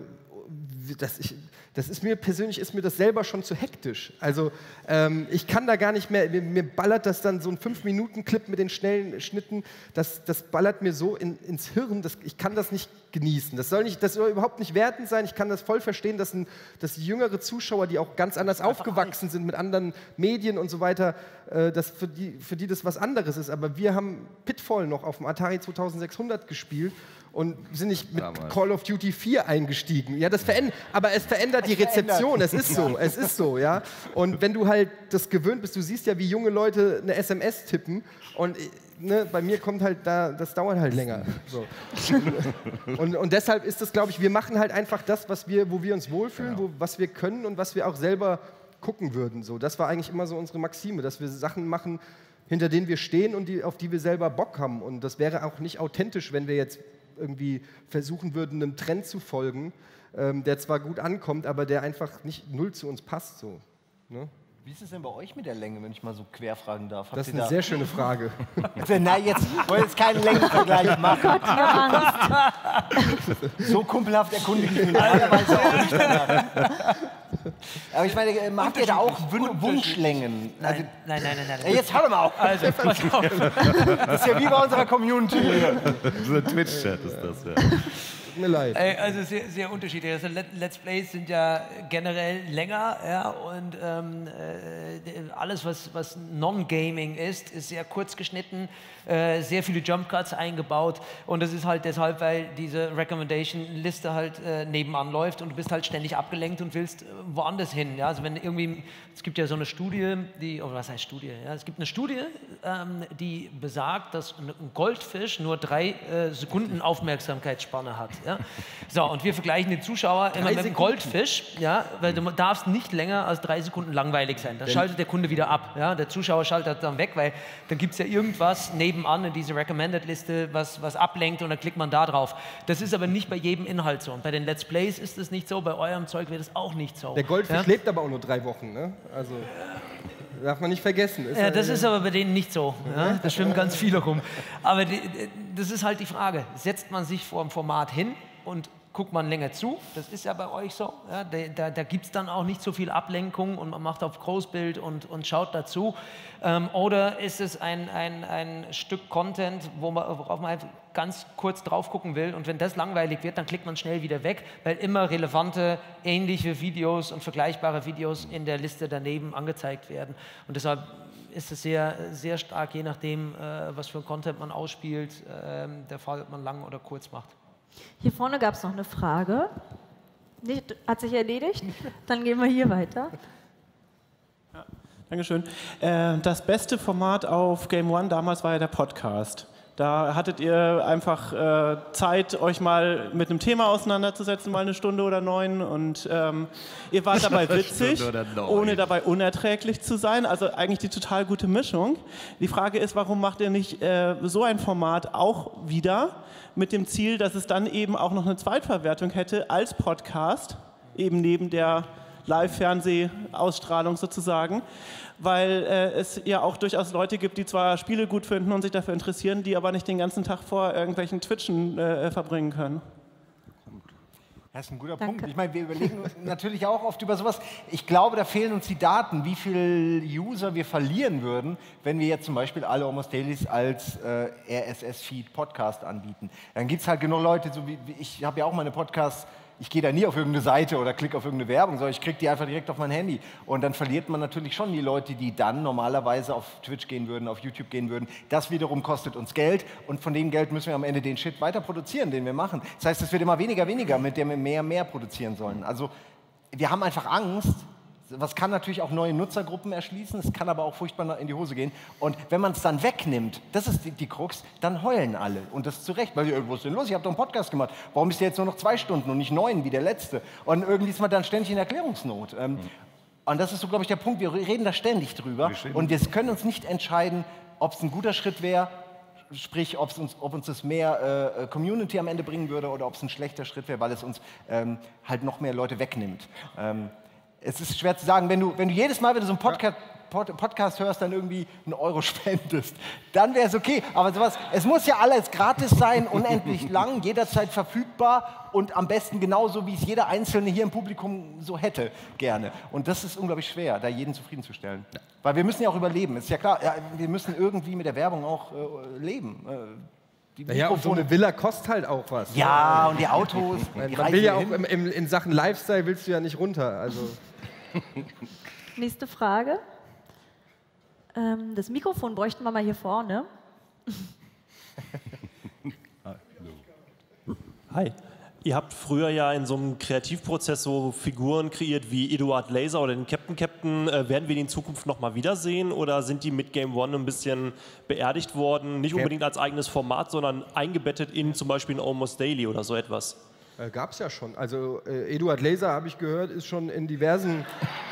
das ist mir persönlich das selber schon zu hektisch. Also ich kann da gar nicht mehr, mir ballert das dann so ein 5-Minuten-Clip mit den schnellen Schnitten, das ballert mir so ins Hirn, ich kann das nicht genießen. Das soll überhaupt nicht wertend sein, ich kann das voll verstehen, dass jüngere Zuschauer, die auch ganz anders aufgewachsen sind mit anderen Medien und so weiter, dass für die das was anderes ist. Aber wir haben Pitfall noch auf dem Atari 2600 gespielt und sind nicht mit Call of Duty 4 eingestiegen. Ja, aber es verändert die Rezeption, es ist so, ja. Und wenn du halt das gewöhnt bist, du siehst ja, wie junge Leute eine SMS tippen und bei mir kommt halt das dauert halt länger. So. Und deshalb ist das, glaube ich, wir machen halt einfach das, wo wir uns wohlfühlen, was wir können und was wir auch selber gucken würden. So, das war eigentlich immer so unsere Maxime, dass wir Sachen machen, hinter denen wir stehen und auf die wir selber Bock haben. Und das wäre auch nicht authentisch, wenn wir jetzt irgendwie versuchen würden, einem Trend zu folgen, der zwar gut ankommt, aber der einfach nicht null zu uns passt. So, ne? Wie ist es denn bei euch mit der Länge, wenn ich mal so quer fragen darf? Das ist eine sehr schöne Frage. Nein, ich wollte jetzt keinen Längenvergleich machen. So kumpelhaft erkundige ich mich normalerweise auch nicht danach. Aber ich meine, habt ihr da auch Wunschlängen? Also, Nein. Jetzt hör doch mal auf. Also, pass auf. Das ist ja wie bei unserer Community. So ein Twitch-Chat ist das, ja. Tut mir leid. Also sehr unterschiedlich. Also Let's Plays sind ja generell länger, ja, und alles, was Non-Gaming ist sehr kurz geschnitten, sehr viele Jump-Cuts eingebaut, und das ist halt deshalb, weil diese Recommendation-Liste halt nebenan läuft und du bist halt ständig abgelenkt und willst woanders hin. Ja? Also wenn irgendwie, es gibt ja so eine Studie, oder was heißt Studie? Ja? Es gibt eine Studie, die besagt, dass ein Goldfisch nur 3 Sekunden Aufmerksamkeitsspanne hat. Ja? So, und wir vergleichen den Zuschauer immer mit dem Goldfisch, ja? Weil du darfst nicht länger als 3 Sekunden langweilig sein. Dann schaltet der Kunde wieder ab. Ja? Der Zuschauer schaltet dann weg, weil dann gibt es ja irgendwas nebenan in diese Recommended-Liste, was ablenkt, und dann klickt man da drauf. Das ist aber nicht bei jedem Inhalt so. Und bei den Let's Plays ist es nicht so, bei eurem Zeug wird es auch nicht so. Der Goldfisch lebt aber auch nur 3 Wochen, ne? Also darf man nicht vergessen. Ja, das ist aber bei denen nicht so. Ja? Da schwimmen ganz viele rum. Aber das ist halt die Frage. Setzt man sich vor dem Format hin und guckt man länger zu? Das ist ja bei euch so. Ja? Da gibt es dann auch nicht so viel Ablenkung und man macht auf Großbild und schaut dazu. Oder ist es ein Stück Content, worauf man einfach ganz kurz drauf gucken will, und wenn das langweilig wird, dann klickt man schnell wieder weg, weil immer relevante, ähnliche Videos und vergleichbare Videos in der Liste daneben angezeigt werden. Und deshalb ist es sehr, sehr stark, je nachdem, was für Content man ausspielt, der Fall, ob man lang oder kurz macht. Hier vorne gab es noch eine Frage. Hat sich erledigt? Dann gehen wir hier weiter. Ja, Dankeschön. Das beste Format auf Game One damals war ja der Podcast. Da hattet ihr einfach Zeit, euch mal mit einem Thema auseinanderzusetzen, mal eine Stunde oder 9. Und ihr wart dabei witzig, ohne dabei unerträglich zu sein. Also eigentlich die total gute Mischung. Die Frage ist, warum macht ihr nicht so ein Format auch wieder, mit dem Ziel, dass es dann eben auch noch eine Zweitverwertung hätte als Podcast, eben neben der Live-Fernsehausstrahlung sozusagen, weil es ja auch durchaus Leute gibt, die zwar Spiele gut finden und sich dafür interessieren, die aber nicht den ganzen Tag vor irgendwelchen Twitchen verbringen können. Das ist ein guter Punkt. Ich meine, wir überlegen natürlich auch oft über sowas. Ich glaube, da fehlen uns die Daten, wie viele User wir verlieren würden, wenn wir jetzt zum Beispiel alle Almost Dailies als RSS-Feed-Podcast anbieten. Dann gibt es halt genug Leute, so wie ich habe ja auch meine Podcasts. Ich gehe da nie auf irgendeine Seite oder klicke auf irgendeine Werbung, sondern ich kriege die einfach direkt auf mein Handy. Und dann verliert man natürlich schon die Leute, die dann normalerweise auf Twitch gehen würden, auf YouTube gehen würden. Das wiederum kostet uns Geld, und von dem Geld müssen wir am Ende den Shit weiter produzieren, den wir machen. Das heißt, es wird immer weniger, mit dem wir mehr produzieren sollen. Also wir haben einfach Angst. Was kann natürlich auch neue Nutzergruppen erschließen, es kann aber auch furchtbar in die Hose gehen. Und wenn man es dann wegnimmt, das ist die Krux, dann heulen alle. Und das zu Recht, weil was ist denn los? Ich habe doch einen Podcast gemacht. Warum ist der jetzt nur noch 2 Stunden und nicht 9 wie der letzte? Und irgendwie ist man dann ständig in Erklärungsnot. Und das ist so, glaube ich, der Punkt. Wir reden da ständig drüber. Und wir können uns nicht entscheiden, ob es ein guter Schritt wäre, sprich, ob uns das mehr Community am Ende bringen würde, oder ob es ein schlechter Schritt wäre, weil es uns halt noch mehr Leute wegnimmt. Es ist schwer zu sagen, wenn du jedes Mal, wenn du so einen Podcast hörst, dann irgendwie einen Euro spendest, dann wäre es okay. Aber sowas, es muss ja alles gratis sein, unendlich lang, jederzeit verfügbar und am besten genauso, wie es jeder Einzelne hier im Publikum so hätte, gerne. Und das ist unglaublich schwer, da jeden zufriedenzustellen. Ja. Weil wir müssen ja auch überleben. Ist ja klar, ja, wir müssen irgendwie mit der Werbung auch leben. Ja, und so eine Villa kostet halt auch was. Ja, und die Autos. Man will ja auch in Sachen Lifestyle willst du ja nicht runter. Also. Nächste Frage. Das Mikrofon bräuchten wir mal hier vorne. Hi. Ihr habt früher ja in so einem Kreativprozess so Figuren kreiert wie Eduard Laser oder den Captain. Werden wir die in Zukunft noch mal wiedersehen, oder sind die mit Game One ein bisschen beerdigt worden? Nicht unbedingt als eigenes Format, sondern eingebettet in zum Beispiel ein Almost Daily oder so etwas? Gab es ja schon. Also Eduard Laser, habe ich gehört, ist schon in diversen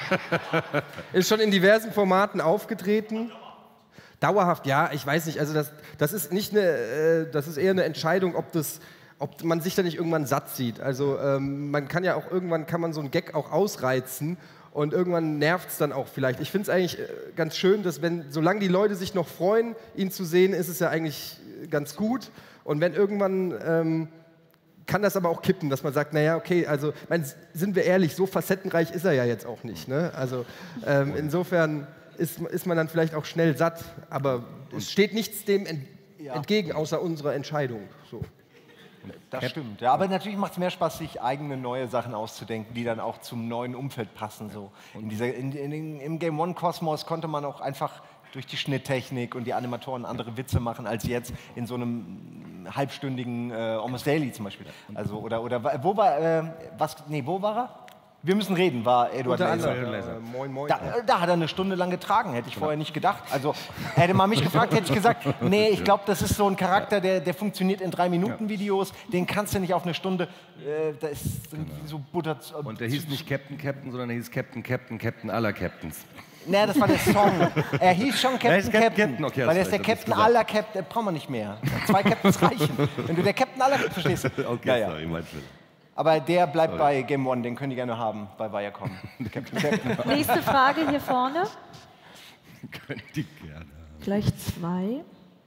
Formaten aufgetreten. Dauerhaft, ja, ich weiß nicht. Also das ist nicht das ist eher eine Entscheidung, ob man sich da nicht irgendwann satt sieht. Also man kann ja auch irgendwann so einen Gag auch ausreizen und irgendwann nervt es dann auch vielleicht. Ich finde es eigentlich ganz schön, dass solange die Leute sich noch freuen, ihn zu sehen, ist es ja eigentlich ganz gut. Und wenn irgendwann kann das aber auch kippen, dass man sagt, naja, okay, also sind wir ehrlich, so facettenreich ist er ja jetzt auch nicht. Ne? Also insofern ist man dann vielleicht auch schnell satt, aber es steht nichts dem entgegen, außer unserer Entscheidung. So. Das stimmt. Ja, aber natürlich macht es mehr Spaß, sich eigene neue Sachen auszudenken, die dann auch zum neuen Umfeld passen. So. Im Game One Kosmos konnte man auch einfach durch die Schnitttechnik und die Animatoren andere Witze machen als jetzt in so einem halbstündigen Almost Daily zum Beispiel. Also, oder wo war wo war er? Wir müssen reden, war Eduard Laser. Moin, moin. Da hat er eine Stunde lang getragen, hätte ich vorher nicht gedacht. Also hätte man mich gefragt, hätte ich gesagt, nee, ich glaube, das ist so ein Charakter, der funktioniert in 3-Minuten-Videos, den kannst du nicht auf eine Stunde, da ist so Butter... Und der hieß nicht Captain, sondern er hieß Captain aller Captains. Nee, das war der Song. Er hieß schon Captain, okay, weil er ist der Captain aller Captain, brauchen wir nicht mehr. 2 Captains reichen. Wenn du der Captain aller Captains verstehst. Okay, sorry, mein Fehler. Aber der bleibt bei Game One, den könnt ihr gerne haben, bei Viacom. Nächste Frage hier vorne. Könnt ihr gerne. Gleich 2.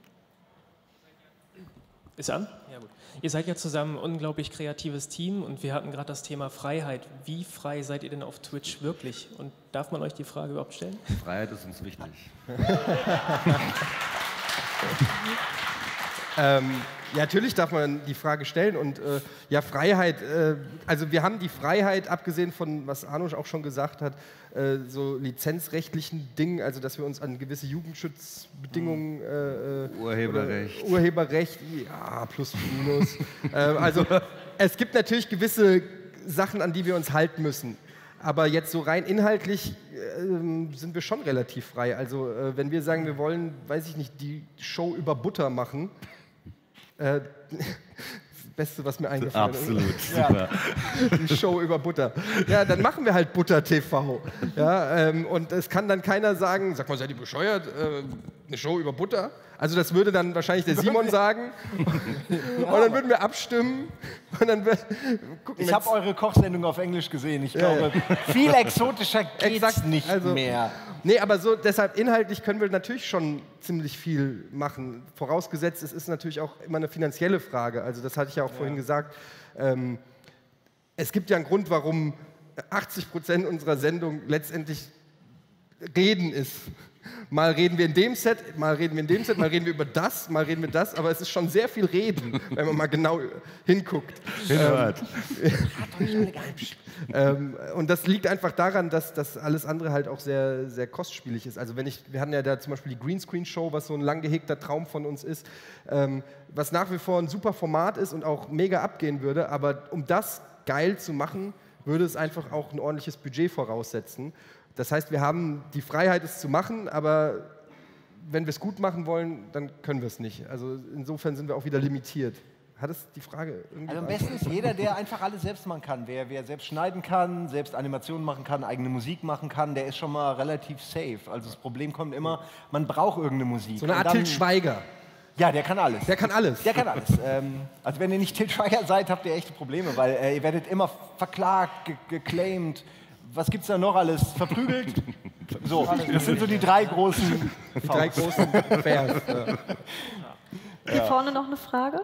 Ist an? Ja, gut. Ihr seid ja zusammen ein unglaublich kreatives Team und wir hatten gerade das Thema Freiheit. Wie frei seid ihr denn auf Twitch wirklich? Und darf man euch die Frage überhaupt stellen? Freiheit ist uns wichtig. Ja, natürlich darf man die Frage stellen und ja, Freiheit, also wir haben die Freiheit, abgesehen von, was Arnosch auch schon gesagt hat, so lizenzrechtlichen Dingen, also dass wir uns an gewisse Jugendschutzbedingungen... Urheberrecht, ja, plus, minus. Also es gibt natürlich gewisse Sachen, an die wir uns halten müssen. Aber jetzt so rein inhaltlich sind wir schon relativ frei. Also wenn wir sagen, wir wollen, weiß ich nicht, die Show über Butter machen, das Beste, was mir eingefallen ist. Absolut, super. Die Show über Butter. Ja, dann machen wir halt Butter TV. Ja, und es kann dann keiner sagen, sag mal, seid ihr bescheuert? Eine Show über Butter? Also das würde dann wahrscheinlich der Simon sagen. Und dann würden wir abstimmen. Und dann ich habe eure Kochsendung auf Englisch gesehen. Ich glaube, viel exotischer geht's nicht mehr. Nee, aber so, deshalb inhaltlich können wir natürlich schon ziemlich viel machen. Vorausgesetzt, es ist natürlich auch immer eine finanzielle Frage. Also das hatte ich ja auch vorhin gesagt. Es gibt ja einen Grund, warum 80% unserer Sendung letztendlich Reden ist. Mal reden wir in dem Set, mal reden wir in dem Set, mal reden wir über das, mal reden wir das, aber es ist schon sehr viel Reden, wenn man mal genau hinguckt. Und das liegt einfach daran, dass das alles andere halt auch sehr, sehr kostspielig ist. Also wir hatten ja da zum Beispiel die Greenscreen-Show, was so ein lang gehegter Traum von uns ist, was nach wie vor ein super Format ist und auch mega abgehen würde, aber um das geil zu machen, würde es einfach auch ein ordentliches Budget voraussetzen. Das heißt, wir haben die Freiheit, es zu machen, aber wenn wir es gut machen wollen, dann können wir es nicht. Also insofern sind wir auch wieder limitiert. Hat es die Frage irgendwie? Also am besten ist jeder, der einfach alles selbst machen kann. Wer selbst schneiden kann, selbst Animationen machen kann, eigene Musik machen kann, der ist schon mal relativ safe. Also das Problem kommt immer, man braucht irgendeine Musik. So eine Art Til Schweiger. Ja, der kann alles. Der kann alles. Der kann alles. Also wenn ihr nicht Til Schweiger seid, habt ihr echte Probleme, weil ihr werdet immer verklagt, geclaimed. Was gibt's da noch alles? Verprügelt? So, das sind so die 3 großen Die 3 großen Fans. Hier vorne noch eine Frage?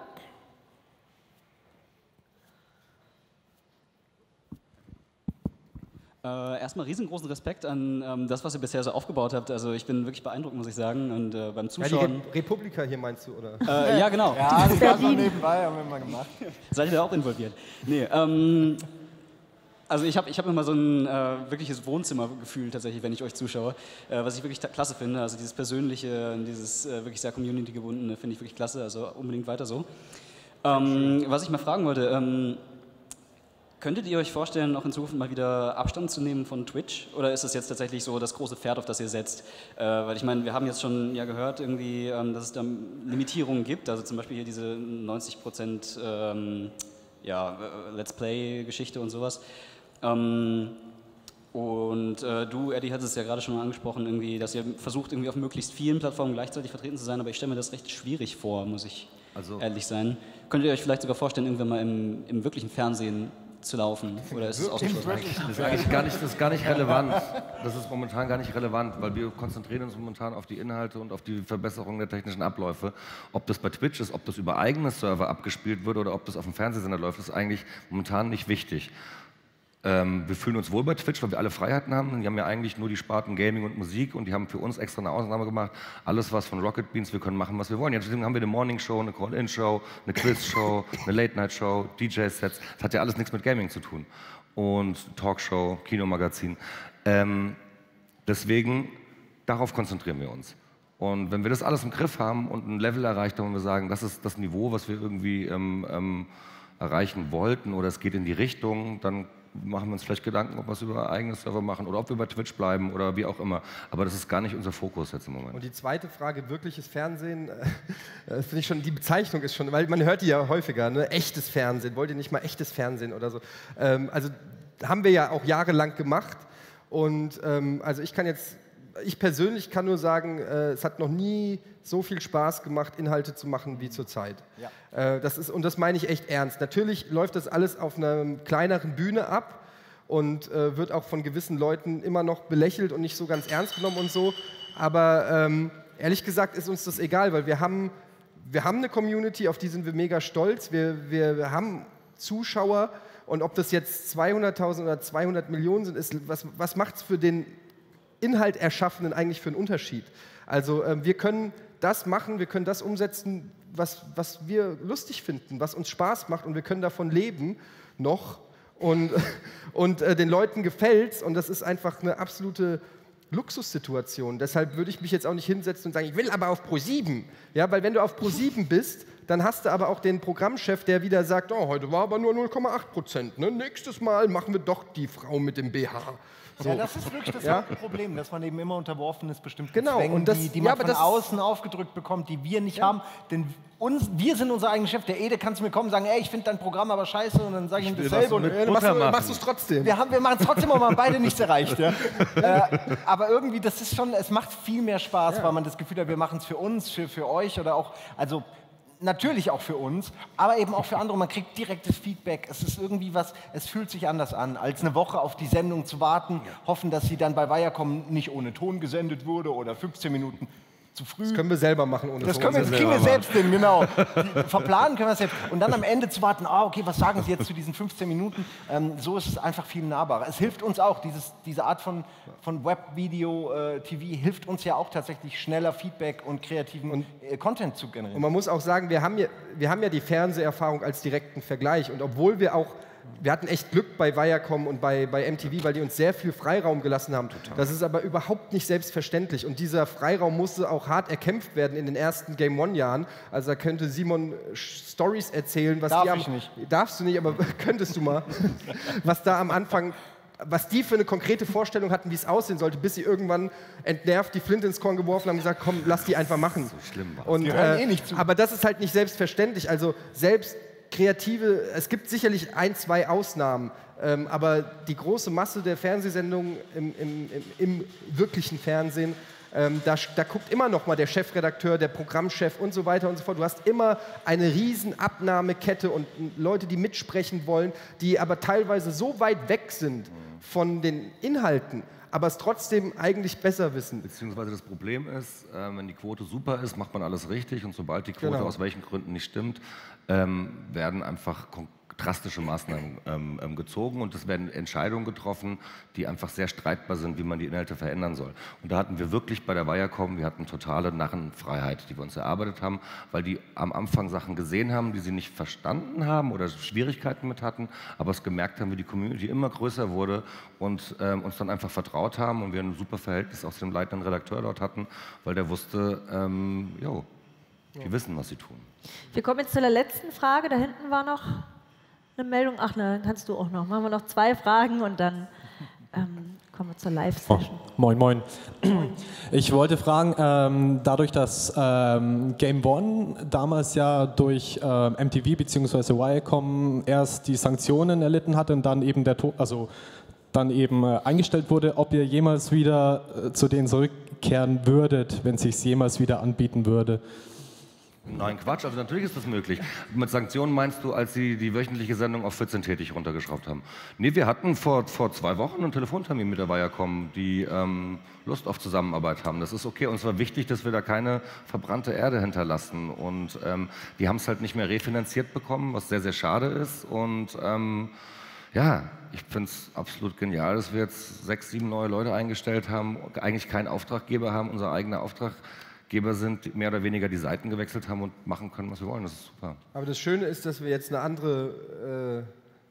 Erstmal riesengroßen Respekt an das, was ihr bisher so aufgebaut habt. Also ich bin wirklich beeindruckt, muss ich sagen. Und beim Zuschauen... Ja, die Republika hier meinst du, oder? Ja, genau. Ja, das war so nebenbei, haben wir mal gemacht. Seid ihr da auch involviert? Nee, also ich hab immer so ein wirkliches Wohnzimmergefühl tatsächlich, wenn ich euch zuschaue, was ich wirklich klasse finde. Also dieses Persönliche, dieses wirklich sehr Community-gebundene finde ich wirklich klasse, also unbedingt weiter so. Was ich mal fragen wollte, könntet ihr euch vorstellen, auch in Zukunft mal wieder Abstand zu nehmen von Twitch? Oder ist es jetzt tatsächlich so das große Pferd, auf das ihr setzt? Weil ich meine, wir haben jetzt schon gehört, irgendwie, dass es da Limitierungen gibt, also zum Beispiel hier diese 90% Let's Play-Geschichte und sowas. Und du, Eddie, hattest es ja gerade schon mal angesprochen, irgendwie, dass ihr versucht, irgendwie auf möglichst vielen Plattformen gleichzeitig vertreten zu sein, aber ich stelle mir das recht schwierig vor, muss ich ehrlich sein. Könnt ihr euch vielleicht sogar vorstellen, irgendwann mal im wirklichen Fernsehen zu laufen? Oder ist es ausgeschlossen? Das ist eigentlich gar nicht relevant. Das ist momentan gar nicht relevant, weil wir konzentrieren uns momentan auf die Inhalte und auf die Verbesserung der technischen Abläufe. Ob das bei Twitch ist, ob das über eigene Server abgespielt wird oder ob das auf dem Fernsehsender läuft, ist eigentlich momentan nicht wichtig. Wir fühlen uns wohl bei Twitch, weil wir alle Freiheiten haben. Die haben ja eigentlich nur die Sparten Gaming und Musik und die haben für uns extra eine Ausnahme gemacht. Alles was von Rocket Beans, wir können machen, was wir wollen. Jetzt haben wir eine Morning Show, eine Call-In Show, eine Quiz Show, eine Late Night Show, DJ-Sets. Das hat ja alles nichts mit Gaming zu tun. Und Talkshow, Kinomagazin. Deswegen, darauf konzentrieren wir uns. Und wenn wir das alles im Griff haben und ein Level erreicht haben und wir sagen, das ist das Niveau, was wir irgendwie erreichen wollten oder es geht in die Richtung, dann machen wir uns vielleicht Gedanken, ob wir es über eigene Server machen oder ob wir bei Twitch bleiben oder wie auch immer. Aber das ist gar nicht unser Fokus jetzt im Moment. Und die zweite Frage, wirkliches Fernsehen, finde ich schon, die Bezeichnung ist schon, weil man hört die ja häufiger, ne? Echtes Fernsehen, wollt ihr nicht mal echtes Fernsehen oder so? Also haben wir ja auch jahrelang gemacht und also ich persönlich kann nur sagen, es hat noch nie so viel Spaß gemacht, Inhalte zu machen wie zurzeit. Ja. Und das meine ich echt ernst. Natürlich läuft das alles auf einer kleineren Bühne ab und wird auch von gewissen Leuten immer noch belächelt und nicht so ganz ernst genommen und so. Aber ehrlich gesagt ist uns das egal, weil wir haben eine Community, auf die sind wir mega stolz. Wir haben Zuschauer und ob das jetzt 200.000 oder 200 Millionen sind, was macht es für den Inhalt erschaffenden eigentlich für einen Unterschied? Also wir können das machen, wir können das umsetzen, was wir lustig finden, was uns Spaß macht und wir können davon leben noch und den Leuten gefällt's und das ist einfach eine absolute Luxussituation. Deshalb würde ich mich jetzt auch nicht hinsetzen und sagen, ich will aber auf Pro7. Ja, weil wenn du auf Pro7 bist, dann hast du aber auch den Programmchef, der wieder sagt, oh, heute war aber nur 0,8%. Ne? Nächstes Mal machen wir doch die Frau mit dem BH. So. Ja, das ist wirklich das Problem, dass man eben immer unterworfen ist bestimmten Zwängen, und das, die man von außen aufgedrückt bekommt, die wir nicht haben. Denn wir sind unser eigener Chef. Der Ede kann zu mir kommen und sagen, ey, ich finde dein Programm aber scheiße und dann sage ich ihm dasselbe. Und machst du es trotzdem. Wir machen es trotzdem, aber wir haben beide nichts erreicht. Ja? Aber irgendwie, das ist schon, es macht viel mehr Spaß, weil man das Gefühl hat, wir machen es für uns, für euch oder auch, also natürlich auch für uns, aber eben auch für andere. Man kriegt direktes Feedback. Es ist irgendwie was, es fühlt sich anders an, als eine Woche auf die Sendung zu warten, hoffen, dass sie dann bei Viacom nicht ohne Ton gesendet wurde oder 15 Minuten zu früh. Das können wir selber machen ohne Das Ton. kriegen wir selbst hin, genau. Verplanen können wir es selbst. Und dann am Ende zu warten, okay, was sagen Sie jetzt zu diesen 15 Minuten? So ist es einfach viel nahbarer. Es hilft uns auch, diese Art von Web-Video-TV hilft uns ja auch tatsächlich schneller Feedback und kreativen Content zu generieren. Und man muss auch sagen, wir haben ja die Fernseherfahrung als direkten Vergleich. Und obwohl wir hatten echt Glück bei Viacom und bei MTV, weil die uns sehr viel Freiraum gelassen haben. Total. Das ist aber überhaupt nicht selbstverständlich. Und dieser Freiraum musste auch hart erkämpft werden in den ersten Game One-Jahren. Also da könnte Simon Stories erzählen, was Darf ich nicht. Darfst du nicht, aber könntest du mal. Was da am Anfang, was die für eine konkrete Vorstellung hatten, wie es aussehen sollte, bis sie irgendwann entnervt die Flint ins Korn geworfen haben und gesagt, komm, lass die einfach machen. So schlimm war und, die hören nicht zu. Aber das ist halt nicht selbstverständlich. Also selbst Kreative, es gibt sicherlich 1, 2 Ausnahmen, aber die große Masse der Fernsehsendungen im wirklichen Fernsehen, da guckt immer noch mal der Chefredakteur, der Programmchef und so weiter und so fort. Du hast immer eine riesen Abnahmekette und Leute, die mitsprechen wollen, die aber teilweise so weit weg sind von den Inhalten, aber es trotzdem eigentlich besser wissen. Beziehungsweise das Problem ist, wenn die Quote super ist, macht man alles richtig und sobald die Quote aus welchen Gründen nicht stimmt, werden einfach drastische Maßnahmen gezogen und es werden Entscheidungen getroffen, die einfach sehr streitbar sind, wie man die Inhalte verändern soll. Und da hatten wir wirklich bei der Viacom, wir hatten totale Narrenfreiheit, die wir uns erarbeitet haben, weil die am Anfang Sachen gesehen haben, die sie nicht verstanden haben oder Schwierigkeiten mit hatten, aber es gemerkt haben, wie die Community immer größer wurde und uns dann einfach vertraut haben und wir ein super Verhältnis auch zu dem leitenden Redakteur dort hatten, weil der wusste, die wissen, was sie tun. Wir kommen jetzt zu der letzten Frage. Da hinten war noch eine Meldung. Ach, ne, kannst du auch noch. Machen wir noch 2 Fragen und dann kommen wir zur Live-Session. Moin, moin. Ich wollte fragen, dadurch, dass Game One damals ja durch MTV bzw. Viacom erst die Sanktionen erlitten hatte und dann eben eingestellt wurde, ob ihr jemals wieder zu denen zurückkehren würdet, wenn es sich jemals wieder anbieten würde. Nein, Quatsch, also natürlich ist das möglich. Mit Sanktionen meinst du, als sie die wöchentliche Sendung auf 14-tägig runtergeschraubt haben? Nee, wir hatten vor 2 Wochen einen Telefontermin mit der Viacom, die Lust auf Zusammenarbeit haben. Das ist okay. Uns war wichtig, dass wir da keine verbrannte Erde hinterlassen. Und die haben es halt nicht mehr refinanziert bekommen, was sehr, sehr schade ist. Und ja, ich finde es absolut genial, dass wir jetzt 6, 7 neue Leute eingestellt haben, eigentlich keinen Auftraggeber haben, unser eigener Auftraggeber sind, die mehr oder weniger die Seiten gewechselt haben und machen können, was wir wollen. Das ist super. Aber das Schöne ist, dass wir jetzt eine andere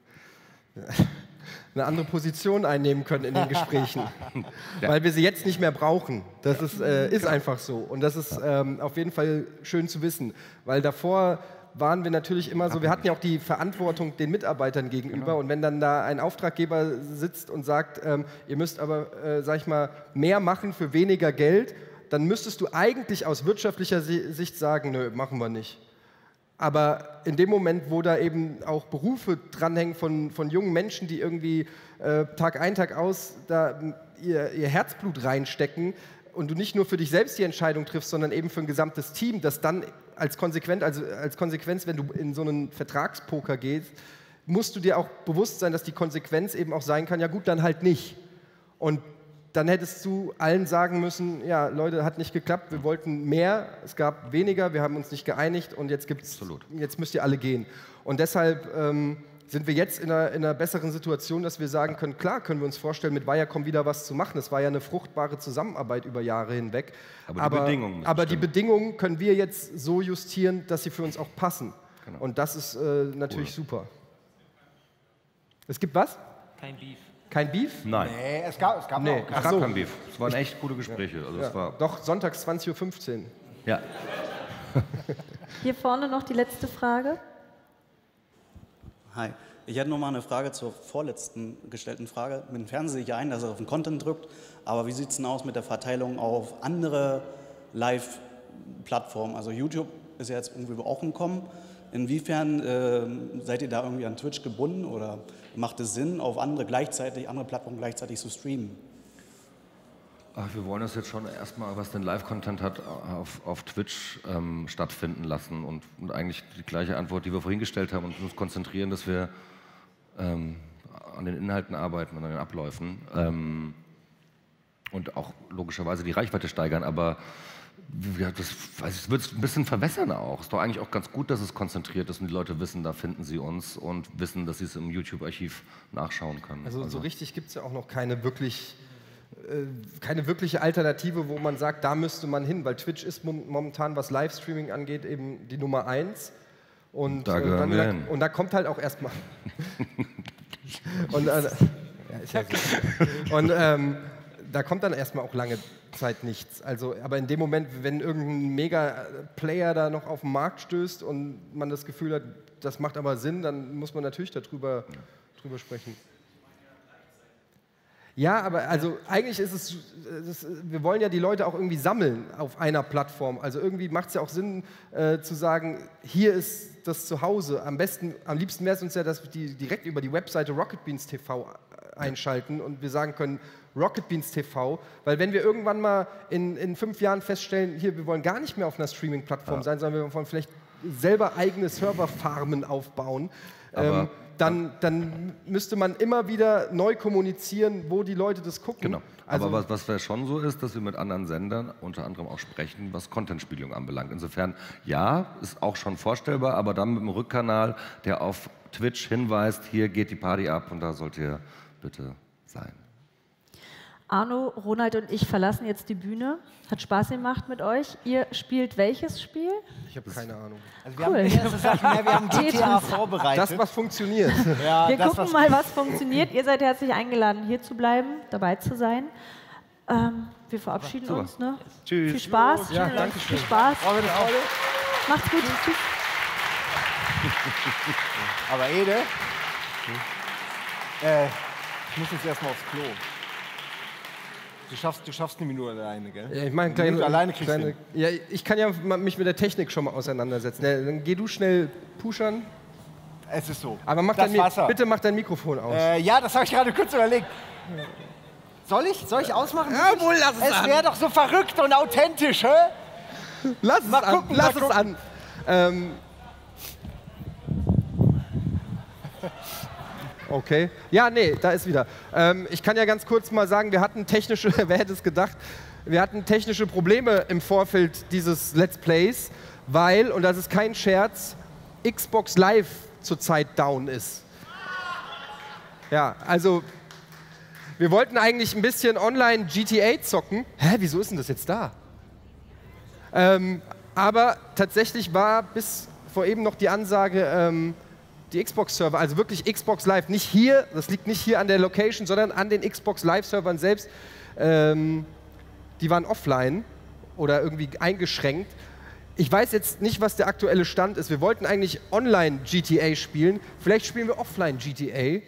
Position einnehmen können in den Gesprächen, weil wir sie jetzt nicht mehr brauchen. Das ist einfach so. Und das ist auf jeden Fall schön zu wissen, weil davor waren wir natürlich immer so, wir hatten ja auch die Verantwortung den Mitarbeitern gegenüber und wenn dann da ein Auftraggeber sitzt und sagt, ihr müsst aber, sag ich mal, mehr machen für weniger Geld, dann müsstest du eigentlich aus wirtschaftlicher Sicht sagen, nö, machen wir nicht. Aber in dem Moment, wo da eben auch Berufe dranhängen von jungen Menschen, die irgendwie Tag ein, Tag aus da ihr Herzblut reinstecken und du nicht nur für dich selbst die Entscheidung triffst, sondern eben für ein gesamtes Team, das dann als Konsequenz, wenn du in so einen Vertragspoker gehst, musst du dir auch bewusst sein, dass die Konsequenz eben auch sein kann, ja gut, dann halt nicht. Und dann hättest du allen sagen müssen, ja, Leute, hat nicht geklappt, wir wollten mehr, es gab weniger, wir haben uns nicht geeinigt und jetzt müsst ihr alle gehen. Und deshalb sind wir jetzt in einer besseren Situation, dass wir sagen können, klar können wir uns vorstellen, mit Viacom wieder was zu machen. Es war ja eine fruchtbare Zusammenarbeit über Jahre hinweg. Aber die Bedingungen können wir jetzt so justieren, dass sie für uns auch passen. Genau. Und das ist natürlich super. Es gibt was? Kein Beef. Kein Beef? Nein. Nee, es gab auch kein Beef. Es waren echt gute Gespräche. Also es war doch, sonntags 20:15 Uhr. Ja. Hier vorne noch die letzte Frage. Hi. Ich hätte noch mal eine Frage zur vorletzten gestellten Frage. Mit dem Fernseher sehe ich ein, dass er auf den Content drückt. Aber wie sieht es denn aus mit der Verteilung auf andere Live-Plattformen? Also YouTube ist ja jetzt irgendwie auch gekommen. Inwiefern seid ihr da irgendwie an Twitch gebunden oder macht es Sinn, auf andere Plattformen gleichzeitig zu streamen? Ach, wir wollen das jetzt schon erstmal, was den Live-Content hat, auf Twitch stattfinden lassen und eigentlich die gleiche Antwort, die wir vorhin gestellt haben, und uns konzentrieren, dass wir an den Inhalten arbeiten und an den Abläufen und auch logischerweise die Reichweite steigern, aber ja, das wird es ein bisschen verwässern auch. Es ist doch eigentlich auch ganz gut, dass es konzentriert ist und die Leute wissen, da finden sie uns und wissen, dass sie es im YouTube-Archiv nachschauen können. Also so richtig gibt es ja auch noch keine wirkliche Alternative, wo man sagt, da müsste man hin, weil Twitch ist momentan, was Livestreaming angeht, eben die Nummer 1. Und da kommt halt auch erstmal... da kommt dann erstmal auch lange Zeit nichts. Also, aber in dem Moment, wenn irgendein Mega-Player da noch auf den Markt stößt und man das Gefühl hat, das macht aber Sinn, dann muss man natürlich drüber sprechen. Ja, aber also eigentlich ist wir wollen ja die Leute auch irgendwie sammeln auf einer Plattform. Also irgendwie macht es ja auch Sinn zu sagen, hier ist das Zuhause. Am liebsten wäre es uns ja, dass wir direkt über die Webseite Rocket Beans TV einschalten und wir sagen können, Rocket Beans TV, weil wenn wir irgendwann mal in 5 Jahren feststellen, hier, wir wollen gar nicht mehr auf einer Streaming-Plattform sein, sondern wir wollen vielleicht selber eigene Serverfarmen aufbauen, dann müsste man immer wieder neu kommunizieren, wo die Leute das gucken. Genau. Also, aber was ja schon so ist, dass wir mit anderen Sendern unter anderem auch sprechen, was Content-Spielung anbelangt. Insofern, ja, ist auch schon vorstellbar, aber dann mit einem Rückkanal, der auf Twitch hinweist, hier geht die Party ab und da sollt ihr bitte sein. Arno, Ronald und ich verlassen jetzt die Bühne. Hat Spaß gemacht mit euch. Ihr spielt welches Spiel? Ich habe keine Ahnung. Also wir haben mehrere Sachen, wir haben GTA vorbereitet. Das, was funktioniert. Ja, wir gucken mal, was funktioniert. Ihr seid herzlich eingeladen, hier zu bleiben, dabei zu sein. Wir verabschieden uns. Ne? Tschüss. Viel Spaß. Ja, danke schön. Viel Spaß. Macht's gut. Tschüss. Aber Ede, ich muss jetzt erstmal aufs Klo. Du schaffst eine Minute alleine, gell? Ja, ich meine, ich kann ja mich mit der Technik schon mal auseinandersetzen. Dann geh du schnell pushern. Es ist so. Aber bitte mach dein Mikrofon aus. Ja, das habe ich gerade kurz überlegt. Soll ich ausmachen? Jawohl, lass es an. Es wäre doch so verrückt und authentisch, hä? Lass es an. Okay. Ja, nee, da ist wieder. Ich kann ja ganz kurz mal sagen, wir hatten technische, wer hätte es gedacht, wir hatten technische Probleme im Vorfeld dieses Let's Plays, weil, und das ist kein Scherz, Xbox Live zurzeit down ist. Ja, also wir wollten eigentlich ein bisschen online GTA zocken. Hä, wieso ist denn das jetzt da? Aber tatsächlich war bis vor eben noch die Ansage, die Xbox-Server, also wirklich Xbox Live, nicht hier, das liegt nicht hier an der Location, sondern an den Xbox Live-Servern selbst, die waren offline oder irgendwie eingeschränkt. Ich weiß jetzt nicht, was der aktuelle Stand ist. Wir wollten eigentlich online GTA spielen, vielleicht spielen wir offline GTA.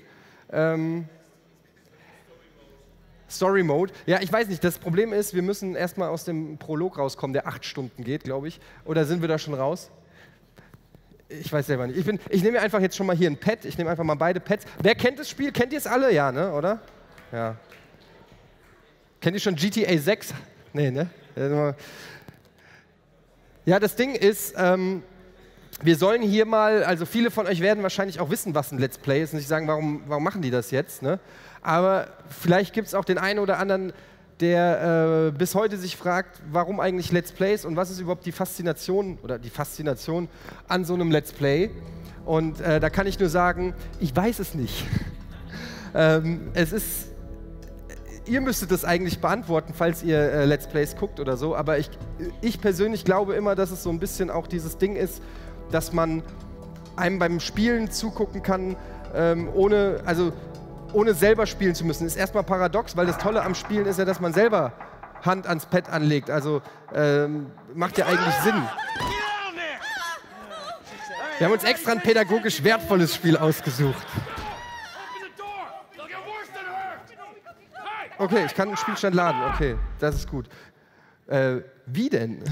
Story Mode. Ja, ich weiß nicht, das Problem ist, wir müssen erstmal aus dem Prolog rauskommen, der 8 Stunden geht, glaube ich. Oder sind wir da schon raus? Ich weiß selber nicht. Ich nehme einfach jetzt schon mal hier ein Pad. Ich nehme einfach mal beide Pads. Wer kennt das Spiel? Kennt ihr es alle? Ja, ne? Oder? Ja. Kennt ihr schon GTA 6? Nee, ne? Ja, das Ding ist, wir sollen hier mal, also viele von euch werden wahrscheinlich auch wissen, was ein Let's Play ist und sich sagen, warum machen die das jetzt? Ne? Aber vielleicht gibt es auch den einen oder anderen, der bis heute sich fragt, warum eigentlich Let's Plays und was ist überhaupt die Faszination an so einem Let's Play. Und da kann ich nur sagen, ich weiß es nicht. Ihr müsstet das eigentlich beantworten, falls ihr Let's Plays guckt oder so, aber ich persönlich glaube immer, dass es so ein bisschen auch dieses Ding ist, dass man einem beim Spielen zugucken kann, ohne selber spielen zu müssen. Ist erstmal paradox, weil das Tolle am Spielen ist ja, dass man selber Hand ans Pad anlegt. Also macht ja eigentlich Sinn. Wir haben uns extra ein pädagogisch wertvolles Spiel ausgesucht. Okay, ich kann den Spielstand laden. Okay, das ist gut. Wie denn?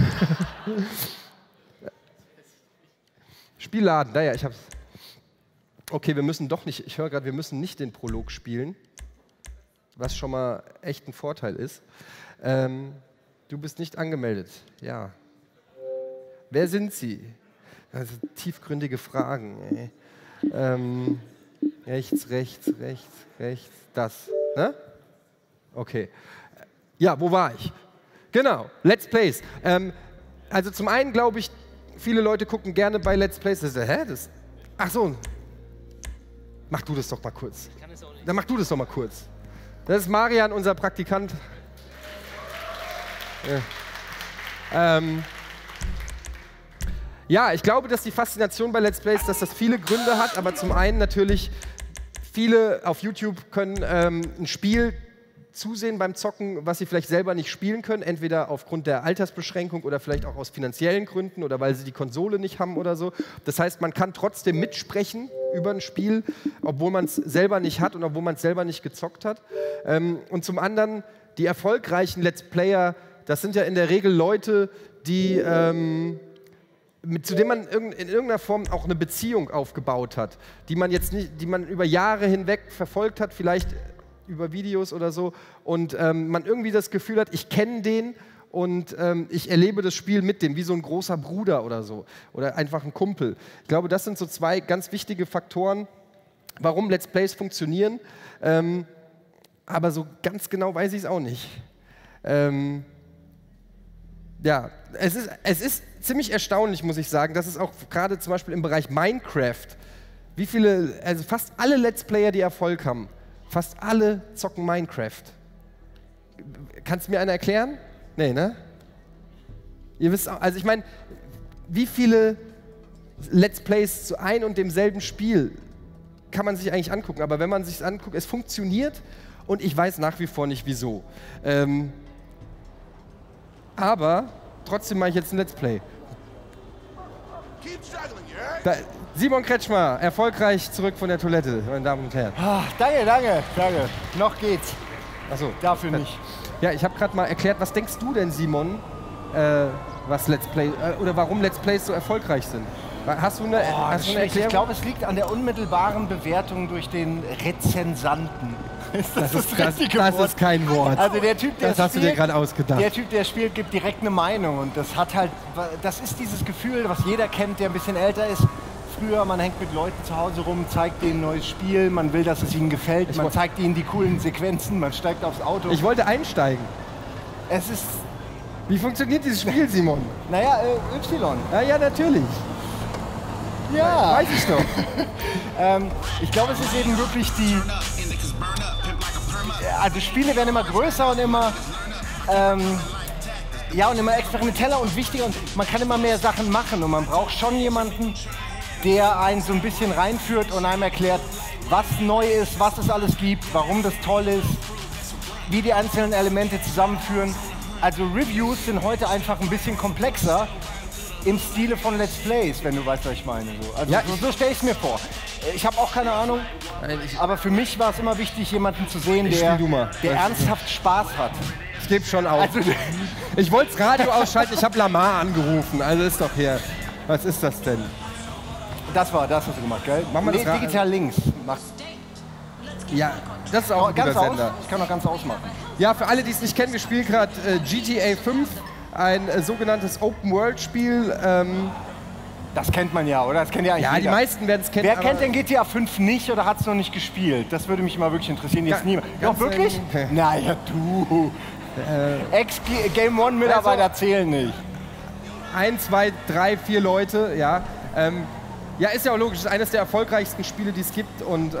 Spiel laden, naja, ich hab's. Okay, wir müssen doch nicht, ich höre gerade, wir müssen nicht den Prolog spielen, was schon mal echt ein Vorteil ist. Du bist nicht angemeldet, ja. Wer sind Sie? Also tiefgründige Fragen. Rechts, das, ne? Okay. Ja, wo war ich? Genau, Let's Plays. Also zum einen glaube ich, viele Leute gucken gerne bei Let's Plays. Ach so. Mach du das doch mal kurz. Ich kann es auch nicht. Dann mach du das doch mal kurz. Das ist Marian, unser Praktikant. Ja. Ja, ich glaube, dass die Faszination bei Let's Plays, dass das viele Gründe hat, aber zum einen natürlich, viele auf YouTube können ein Spiel zusehen beim Zocken, was sie vielleicht selber nicht spielen können, entweder aufgrund der Altersbeschränkung oder vielleicht auch aus finanziellen Gründen oder weil sie die Konsole nicht haben oder so. Das heißt, man kann trotzdem mitsprechen über ein Spiel, obwohl man es selber nicht hat und obwohl man es selber nicht gezockt hat. Und zum anderen, die erfolgreichen Let's Player, das sind ja in der Regel Leute, die zu dem man in irgendeiner Form auch eine Beziehung aufgebaut hat, die man über Jahre hinweg verfolgt hat, vielleicht über Videos oder so, und man irgendwie das Gefühl hat, ich kenne den und ich erlebe das Spiel mit dem, wie so ein großer Bruder oder so, oder einfach ein Kumpel. Ich glaube, das sind so zwei ganz wichtige Faktoren, warum Let's Plays funktionieren, aber so ganz genau weiß ich es auch nicht. Ja, es ist ziemlich erstaunlich, muss ich sagen, dass es auch gerade zum Beispiel im Bereich Minecraft, also fast alle Let's Player, die Erfolg haben, fast alle zocken Minecraft. Kannst du mir einer erklären? Nee, ne? Ihr wisst auch, also ich meine, wie viele Let's Plays zu ein und demselben Spiel kann man sich eigentlich angucken? Aber wenn man sich anguckt, es funktioniert und ich weiß nach wie vor nicht wieso. Aber trotzdem mache ich jetzt ein Let's Play. Simon Kretschmer, erfolgreich zurück von der Toilette, meine Damen und Herren. Oh, danke. Noch geht's. Achso. Dafür nicht. Ja, ich habe gerade mal erklärt, was denkst du denn, Simon, was Let's Play, oder warum Let's Plays so erfolgreich sind? Hast du eine Erklärung? Ich glaube, es liegt an der unmittelbaren Bewertung durch den Rezensanten. Das ist das richtige das Wort. ist kein Wort. Also der Typ, der das hast du dir gerade ausgedacht. Der Typ, der spielt, gibt direkt eine Meinung und das hat halt, das ist dieses Gefühl, was jeder kennt, der ein bisschen älter ist. Früher, man hängt mit Leuten zu Hause rum, zeigt denen ein neues Spiel, man will, dass es ihnen gefällt, man zeigt ihnen die coolen Sequenzen, man steigt aufs Auto. Ich wollte einsteigen. Es ist... Wie funktioniert dieses Spiel, Simon? Naja, Y. Ja, natürlich. Ja. Weiß ich doch. Ich glaube, es ist eben wirklich die... Also Spiele werden immer größer und immer... ja, und immer experimenteller und wichtiger und man kann immer mehr Sachen machen und man braucht schon jemanden, der einen so ein bisschen reinführt und einem erklärt, was neu ist, was es alles gibt, warum das toll ist, wie die einzelnen Elemente zusammenführen. Also Reviews sind heute einfach ein bisschen komplexer im Stile von Let's Plays, wenn du weißt, was ich meine. So. Also Ja, so stelle ich es mir vor. Ich habe auch keine Ahnung, aber für mich war es immer wichtig, jemanden zu sehen, der ernsthaft Spaß hat. Ich gebe schon auf. Also, ich wollte das Radio ausschalten, ich habe Lamar angerufen, also ist doch hier. Was ist das denn? Das hast du gemacht, gell? Mach mal das digital links. Ja, das ist auch ein guter Sender. Ich kann noch ganz ausmachen. Ja, für alle, die es nicht kennen, wir spielen gerade GTA 5, ein sogenanntes Open-World-Spiel. Das kennt man ja, oder? Das kennt ja eigentlich Ja, jeder. die meisten werden es kennen. Wer kennt denn GTA 5 nicht oder hat es noch nicht gespielt? Das würde mich mal wirklich interessieren. Jetzt niemand. Doch, wirklich? Naja, du. Ex-Game One-Mitarbeiter zählen nicht. 1, 2, 3, 4 Leute, ja. Ja, ist ja auch logisch, ist eines der erfolgreichsten Spiele, die es gibt und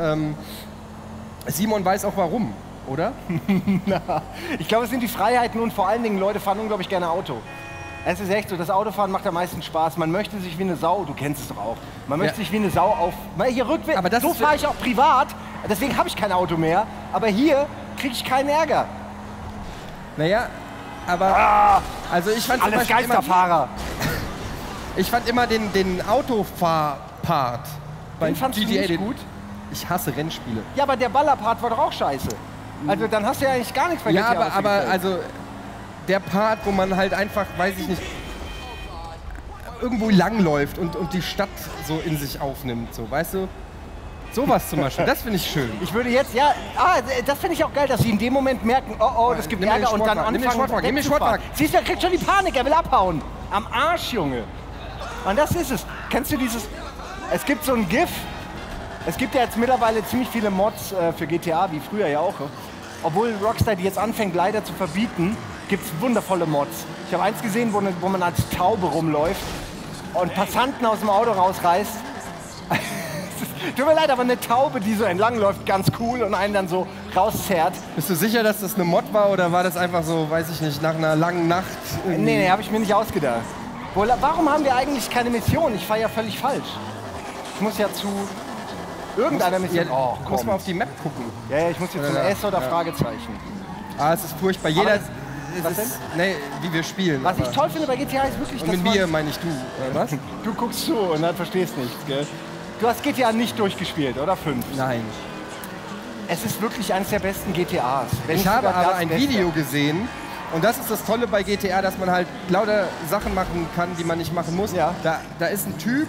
Simon weiß auch warum, oder? Ich glaube, es sind die Freiheiten und vor allen Dingen Leute fahren unglaublich gerne Auto. Es ist echt so, das Autofahren macht am meisten Spaß. Man möchte sich wie eine Sau, du kennst es doch auch, man möchte sich wie eine Sau auf... Hier rückwärts, aber so fahre ich auch privat, deswegen habe ich kein Auto mehr, aber hier kriege ich keinen Ärger. Naja, aber... Also ich fand alles Geisterfahrer. Ich fand immer den Autofahr-Part bei GTA gut. Ich hasse Rennspiele. Ja, aber der Ballerpart war doch auch scheiße. Also dann hast du ja eigentlich gar nichts bei GTA. Ja, aber also der Part, wo man halt einfach, weiß ich nicht, irgendwo langläuft und die Stadt so in sich aufnimmt, so, weißt du? Sowas zum Beispiel, das finde ich schön. Ich würde jetzt, das finde ich auch geil, dass sie in dem Moment merken, oh, das gibt Ärger und dann anfangen Nimm den Sportwagen. Siehst du, er kriegt schon die Panik, er will abhauen. Am Arsch, Junge. Und das ist es. Kennst du dieses, es gibt so ein GIF, es gibt ja jetzt mittlerweile ziemlich viele Mods für GTA, wie früher ja auch. Obwohl Rockstar die jetzt anfängt leider zu verbieten, gibt es wundervolle Mods. Ich habe eins gesehen, wo man als Taube rumläuft und Passanten aus dem Auto rausreißt. Tut mir leid, aber eine Taube, die so entlangläuft, ganz cool und einen dann so rauszerrt. Bist du sicher, dass das eine Mod war oder war das einfach so, weiß ich nicht, nach einer langen Nacht? Nee, habe ich mir nicht ausgedacht. Warum haben wir eigentlich keine Mission? Ich fahre ja völlig falsch. Ich muss ja zu irgendeiner Mission... Ja, muss man auf die Map gucken. Ja, ich muss jetzt zum S oder Fragezeichen. Es ist furchtbar. Jeder... Was denn? Nee, wie wir spielen. Was ich toll finde bei GTA ist wirklich, und mit mir meine ich du, oder was? Du guckst zu und dann verstehst nichts, gell? Du hast GTA nicht durchgespielt, oder 5? Nein. Es ist wirklich eines der besten GTAs. Ich habe aber ein Video gesehen und das ist das Tolle bei GTA, dass man halt lauter Sachen machen kann, die man nicht machen muss. Ja. Da ist ein Typ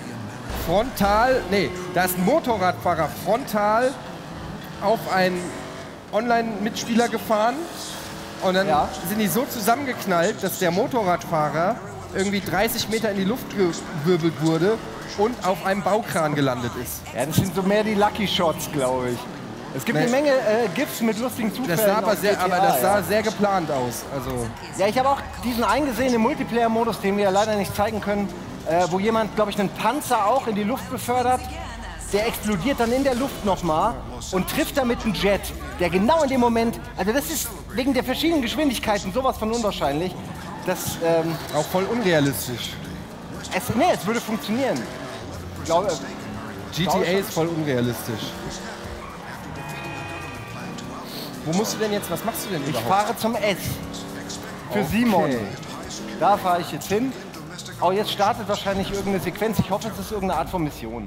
da ist ein Motorradfahrer frontal auf einen Online-Mitspieler gefahren und dann sind die so zusammengeknallt, dass der Motorradfahrer irgendwie 30 Meter in die Luft gewirbelt wurde und auf einem Baukran gelandet ist. Ja, das sind so mehr die Lucky Shots, glaube ich. Es gibt eine Menge GIFs mit lustigen Zufällen. Das sah sehr geplant aus. Also. Ja, ich habe auch diesen eingesehenen Multiplayer-Modus, den wir ja leider nicht zeigen können, wo jemand, glaube ich, einen Panzer auch in die Luft befördert. Der explodiert dann in der Luft nochmal und trifft damit einen Jet, der genau in dem Moment, also das ist wegen der verschiedenen Geschwindigkeiten sowas von unwahrscheinlich, dass... auch voll unrealistisch. Es würde funktionieren. GTA ist voll unrealistisch. Wo musst du denn jetzt, was machst du denn überhaupt? Ich fahre zum S. Für Simon. Da fahre ich jetzt hin. Oh, jetzt startet wahrscheinlich irgendeine Sequenz. Ich hoffe, es ist irgendeine Art von Mission.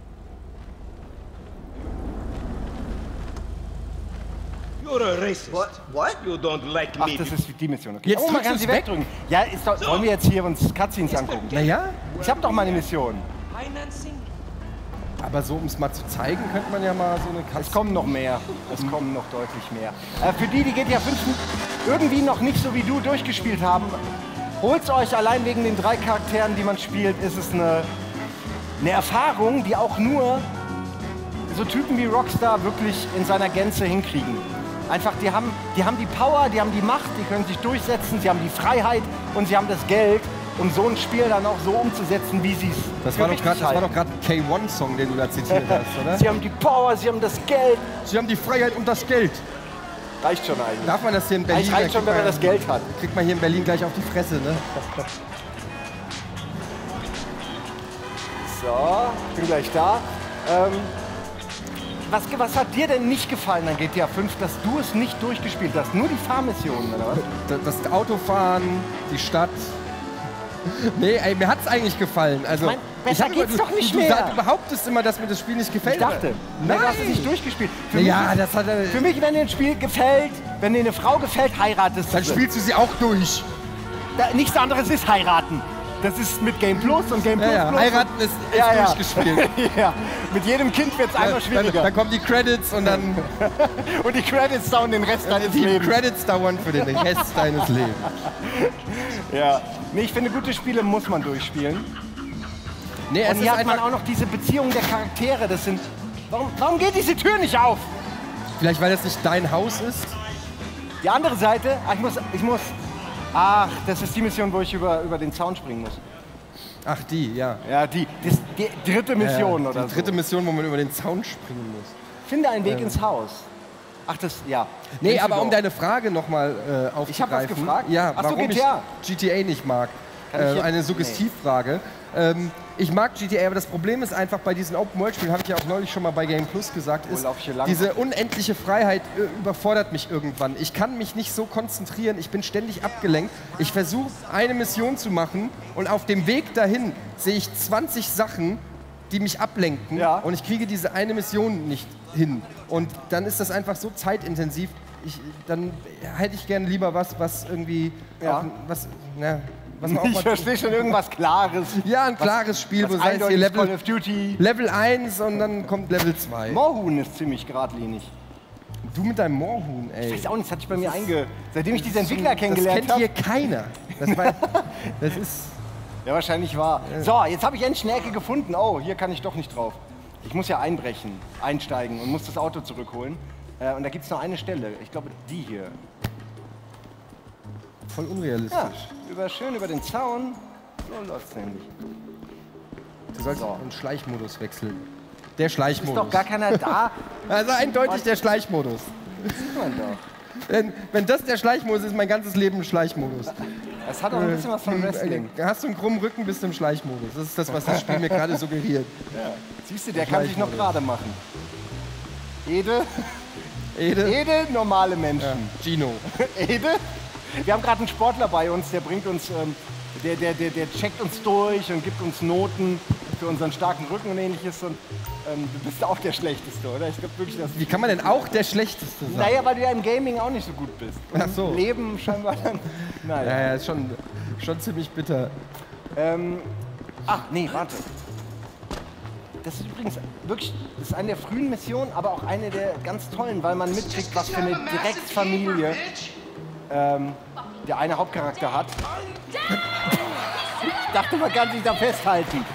You're a racist. What? You don't like me. Ach, das ist die Mission. Okay. Jetzt man kann sie wegdrücken. Ja, ist doch, wollen wir jetzt hier uns Cutscenes angucken? Naja. Ich habe doch meine Mission. Aber so, um es mal zu zeigen, könnte man ja mal so eine Kasse. Es kommen noch mehr. Es kommen noch deutlich mehr. Für die GTA 5 irgendwie noch nicht so wie du durchgespielt haben, holt's euch allein wegen den 3 Charakteren, die man spielt, ist es eine Erfahrung, die auch nur so Typen wie Rockstar wirklich in seiner Gänze hinkriegen. Einfach, die haben die Power, die haben die Macht, die können sich durchsetzen, sie haben die Freiheit und sie haben das Geld, um so ein Spiel dann auch so umzusetzen, wie sie es Das war doch gerade ein K1-Song, den du da zitiert hast, oder? Sie haben die Power, sie haben das Geld. Sie haben die Freiheit und das Geld. Reicht schon eigentlich. Darf man das hier in Berlin? Reicht schon, wenn man das Geld hat. Kriegt man hier in Berlin gleich auf die Fresse, ne? So, bin gleich da. Was hat dir denn nicht gefallen an GTA 5, dass du es nicht durchgespielt hast? Nur die Fahrmissionen, oder was? Das Autofahren, die Stadt. Nee, ey, mir hat's eigentlich gefallen. Also, besser geht's doch nicht mehr. Du behauptest immer, dass mir das Spiel nicht gefällt. Ich dachte, nein, du hast es nicht durchgespielt. Für mich, wenn dir ein Spiel gefällt, wenn dir eine Frau gefällt, heiratest du. Dann spielst du sie auch durch. Nichts anderes ist heiraten. Das ist mit Game Plus und Game Plus. Plus. Heiraten ist durchgespielt. Ja. Mit jedem Kind wird es einmal schwieriger. Dann kommen die Credits und dann... und die Credits dauern den Rest deines Lebens. Die Credits dauern für den Rest deines Lebens. Ja. Nee, ich finde, gute Spiele muss man durchspielen. Nee, und hier hat man auch noch diese Beziehung der Charaktere. Das sind... Warum geht diese Tür nicht auf? Vielleicht, weil das nicht dein Haus ist? Die andere Seite... Ich muss... Ach, das ist die Mission, wo ich über den Zaun springen muss. Ach, die, ja. Ja, die dritte Mission oder so. Die dritte Mission, wo man über den Zaun springen muss. Finde einen Weg ins Haus. Ach, das, ja. Nee, aber um deine Frage nochmal aufzugreifen. Ich habe was gefragt. Ja, Ach so, warum GTA. ich GTA nicht mag. Eine Suggestivfrage. Ich mag GTA, aber das Problem ist einfach, bei diesen Open-World-Spielen, habe ich ja auch neulich schon mal bei Game Plus gesagt, ist, diese unendliche Freiheit überfordert mich irgendwann. Ich kann mich nicht so konzentrieren, ich bin ständig abgelenkt. Ich versuche, eine Mission zu machen und auf dem Weg dahin sehe ich 20 Sachen, die mich ablenken und ich kriege diese eine Mission nicht hin. Und dann ist das einfach so zeitintensiv. Dann hätte ich gerne lieber was irgendwie... was ich verstehe schon irgendwas Klares. Ja, ein klares Spiel, wo heißt hier Level 1 und dann kommt Level 2. Moorhuhn ist ziemlich geradlinig. Du mit deinem Moorhuhn, ey. Ich weiß auch nicht, das hat sich bei mir seitdem ich diese Entwickler kennengelernt habe. Das kennt hier keiner. Das ist... Ja, wahrscheinlich wahr. So, jetzt habe ich endlich eine Ecke gefunden. Oh, hier kann ich doch nicht drauf. Ich muss ja einsteigen und muss das Auto zurückholen. Und da gibt es noch eine Stelle. Ich glaube, die hier. Voll unrealistisch. Ja, schön über den Zaun. So läuft's nämlich. Du sollst in Schleichmodus wechseln. Der Schleichmodus. Ist doch gar keiner da. Also eindeutig der Schleichmodus. Das sieht man doch. Wenn das der Schleichmodus ist, mein ganzes Leben ein Schleichmodus. Das hat auch ein bisschen was von Wrestling. Hast du einen krummen Rücken, bist du im Schleichmodus. Das ist das, was das Spiel mir gerade suggeriert. Ja. Siehst du, der kann sich noch gerade machen. Ede, normale Menschen. Ja. Gino. Ede? Wir haben gerade einen Sportler bei uns, der bringt uns, der checkt uns durch und gibt uns Noten für unseren starken Rücken und ähnliches. Und du bist auch der Schlechteste, oder? Ich glaube wirklich, Wie kann man denn auch der Schlechteste sein? Naja, weil du ja im Gaming auch nicht so gut bist. Und ach so. Im Leben scheinbar dann. Naja. Ja, ist schon ziemlich bitter. Ach, nee, warte. Das ist übrigens wirklich, das ist eine der frühen Missionen, aber auch eine der ganz tollen, weil man mitkriegt, was für eine Drecksfamilie der eine Hauptcharakter hat. Ich dachte, man kann sich da festhalten.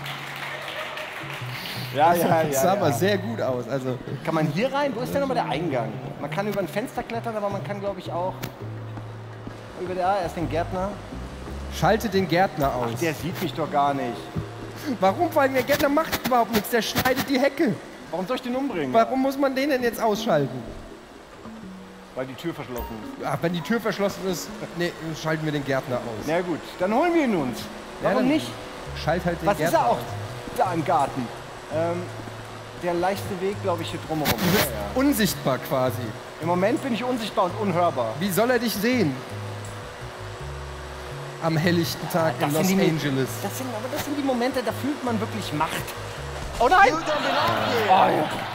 Ja. Das sah aber sehr gut aus. Also kann man hier rein? Wo ist denn nochmal der Eingang? Man kann über ein Fenster klettern, aber man kann, glaube ich, auch über erst den Gärtner. Schalte den Gärtner aus. Ach, der sieht mich doch gar nicht. Warum? Weil der Gärtner macht überhaupt nichts. Der schneidet die Hecke. Warum soll ich den umbringen? Warum muss man den denn jetzt ausschalten? Weil die Tür verschlossen ist. Ach, wenn die Tür verschlossen ist, nee, schalten wir den Gärtner aus. Na gut, dann holen wir ihn uns. Warum nicht? Schalt halt den Was Gärtner ist er auch aus. da im Garten? Der leichte Weg, glaube ich, hier drumherum. Du bist unsichtbar quasi. Im Moment bin ich unsichtbar und unhörbar. Wie soll er dich sehen? Am helllichten Tag in Los Angeles. Das sind die Momente, da fühlt man wirklich Macht. Oh nein! Oh, ja.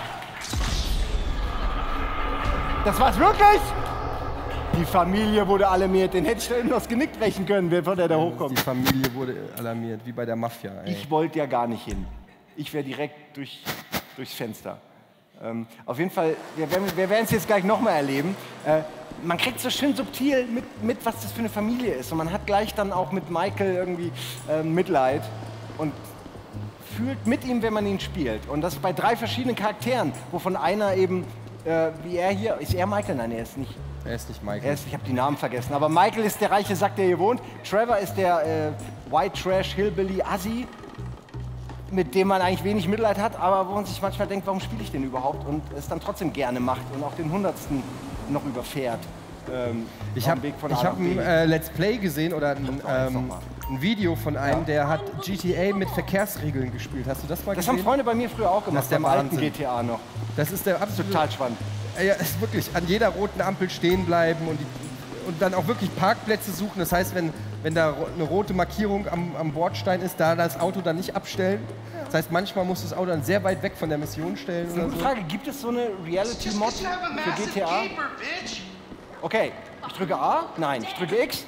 Das war's wirklich? Die Familie wurde alarmiert. Den hätte ich da eben noch das Genick brechen können, bevor der da hochkommt. Die Familie wurde alarmiert, wie bei der Mafia. Ey. Ich wollte ja gar nicht hin. Ich wäre direkt durch durchs Fenster. Auf jeden Fall, wir werden es jetzt gleich nochmal erleben. Man kriegt so schön subtil mit, was das für eine Familie ist. Und man hat gleich dann auch mit Michael irgendwie Mitleid und fühlt mit ihm, wenn man ihn spielt. Und das bei 3 verschiedenen Charakteren, wovon einer eben, wie er hier, ist er Michael? Nein, er ist nicht. Er ist nicht Michael. Ich habe die Namen vergessen. Aber Michael ist der reiche Sack, der hier wohnt. Trevor ist der White Trash Hillbilly Assi, mit dem man eigentlich wenig Mitleid hat, aber wo man sich manchmal denkt, warum spiele ich den überhaupt? Und es dann trotzdem gerne macht und auch den 100. noch überfährt. Ich habe ein Let's Play gesehen oder ein Video von einem, der hat GTA mit Verkehrsregeln gespielt. Hast du das mal gesehen? Das haben Freunde bei mir früher auch gemacht, das ist der beim alten GTA noch. Das ist der absolute... Total spannend. Ja, ist wirklich an jeder roten Ampel stehen bleiben und dann auch wirklich Parkplätze suchen. Das heißt, wenn da eine rote Markierung am Bordstein ist, da das Auto dann nicht abstellen. Das heißt, manchmal muss das Auto dann sehr weit weg von der Mission stellen. Das ist eine gute Frage. Gibt es so eine Reality-Mod für GTA? Okay, ich drücke A? Nein, ich drücke X?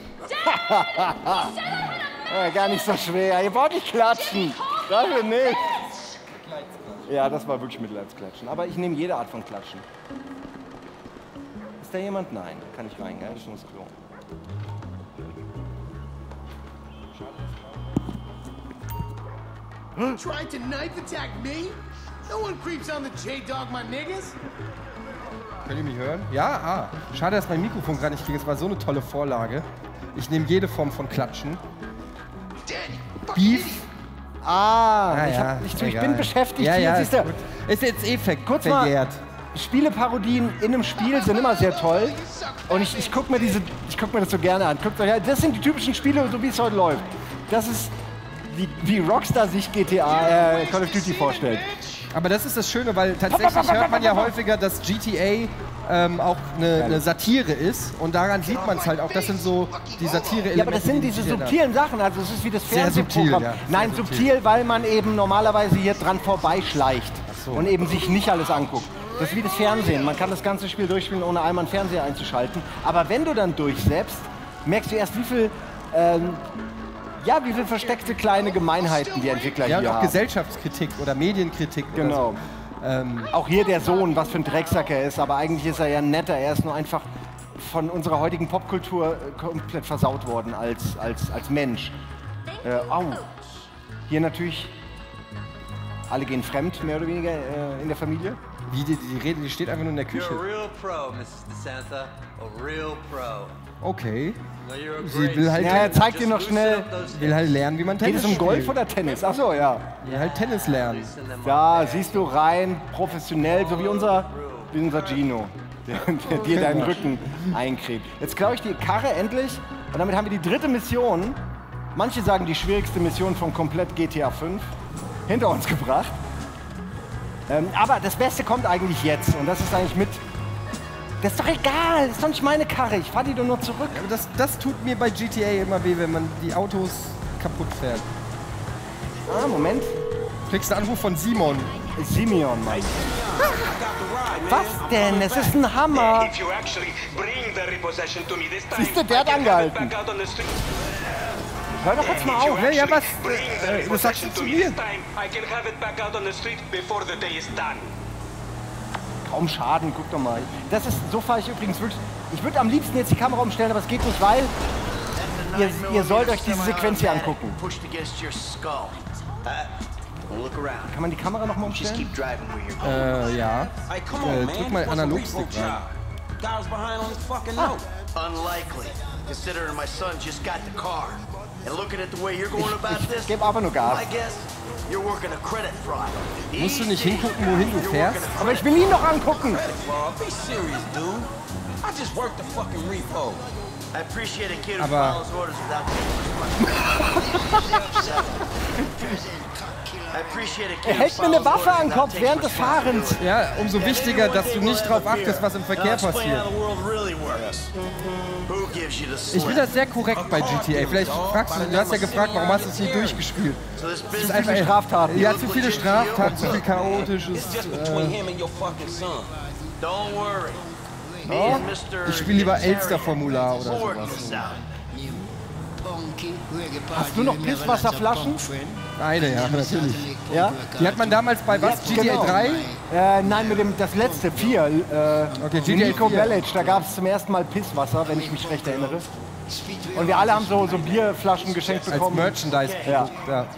Ja, gar nicht so schwer. Ihr wollt nicht klatschen. Dafür nicht. Ja, das war wirklich Mitleidsklatschen. Aber ich nehme jede Art von Klatschen. Ist da jemand? Nein, da kann ich rein, gell? Ich muss Klo. Tried to knife attack me? No one creeps on the J-Dog, my niggas. Könnt ihr mich hören? Ja, schade, dass mein Mikrofon gerade nicht ging. Es war so eine tolle Vorlage. Ich nehme jede Form von Klatschen. Beef. Ich bin beschäftigt. Ja, hier, ja, siehst du. ist jetzt eh Kurz verjährt. Mal, Spieleparodien in einem Spiel sind immer sehr toll. Und ich gucke mir das so gerne an. Guckt euch, das sind die typischen Spiele, so wie es heute läuft. Das ist, wie Rockstar sich GTA, Call of Duty vorstellt. Aber das ist das Schöne, weil tatsächlich hört man ja häufiger, dass GTA auch eine Satire ist. Und daran sieht man es halt auch. Das sind so die Satire-Elemente. Ja, aber das sind diese subtilen Sachen. Also es ist wie das Sehr subtil, Fernsehprogramm. ja. Nein, Sehr subtil, weil man eben normalerweise hier dran vorbeischleicht und eben sich nicht alles anguckt. Das ist wie das Fernsehen. Man kann das ganze Spiel durchspielen, ohne einmal einen Fernseher einzuschalten. Aber wenn du dann durchsetzt, merkst du erst, wie viel versteckte kleine Gemeinheiten die Entwickler hier haben. Ja, auch Gesellschaftskritik oder Medienkritik. Genau. Oder so. Auch hier der Sohn, was für ein Drecksack er ist, aber eigentlich ist er ja netter. Er ist nur einfach von unserer heutigen Popkultur komplett versaut worden als Mensch. Hier natürlich, alle gehen fremd, mehr oder weniger in der Familie. Wie die reden, die steht einfach nur in der Küche. You're a real pro, Mrs. DeSanta. A real pro. Okay. Sie will halt er zeigt dir noch schnell. Will halt lernen, wie man Tennis spielt. Geht es um Golf spielt. oder Tennis? Achso, ja. Will halt Tennis lernen. Da siehst du rein, professionell, so wie unser Gino, der dir deinen Rücken einkriegt. Jetzt klaue ich die Karre endlich und damit haben wir die 3. Mission. Manche sagen die schwierigste Mission von komplett GTA 5 hinter uns gebracht. Aber das Beste kommt eigentlich jetzt und das ist eigentlich das ist doch egal, das ist doch nicht meine Karre, ich fahr die doch nur zurück. Ja, aber das tut mir bei GTA immer weh, wenn man die Autos kaputt fährt. Moment. Kriegst einen Anruf von Simon. Simeon, Mann. Was denn? Es ist ein Hammer. Siehst du, der hat angehalten. Hör doch jetzt mal auf. Ja, was? Was sagst du zu mir? Kaum Schaden, guck doch mal. So fahre ich übrigens wirklich. Ich würde am liebsten jetzt die Kamera umstellen, aber es geht nicht, weil ihr sollt euch diese Sequenz hier angucken. Kann man die Kamera noch mal umstellen? Ja. Drück mal Analogstick rein. Unlikely, considering my son just got the car. And looking at the way you're going about this, ich gebe aber nur Gas. I guess you're working a credit fraud. Musst du nicht hingucken, wohin du fährst? Aber ich will ihn noch angucken. Be serious, dude. I just worked the fucking repo. I appreciate a kid who Aber follows orders without taking Er hält mir eine Waffe an den Kopf während des Fahrens. Ja, umso wichtiger, dass du nicht darauf achtest, was im Verkehr passiert. Ich finde das sehr korrekt bei GTA. Vielleicht fragst du hast ja gefragt, warum hast du es nie durchgespielt? Das ist einfach Straftaten. Ja, zu viele Straftaten, zu viel Chaotisches. Ich spiele lieber Elster-Formular oder sowas. Hast du noch Pisswasserflaschen? Eine, ja, natürlich. Ja? Die hat man damals bei was? GTA Genau. 3? Nein, das letzte, 4. Okay, in GTA Nico 4. Village, da gab es zum ersten Mal Pisswasser, wenn ich mich recht erinnere. Und wir alle haben so Bierflaschen geschenkt bekommen. Als Merchandise. Ja. Ja.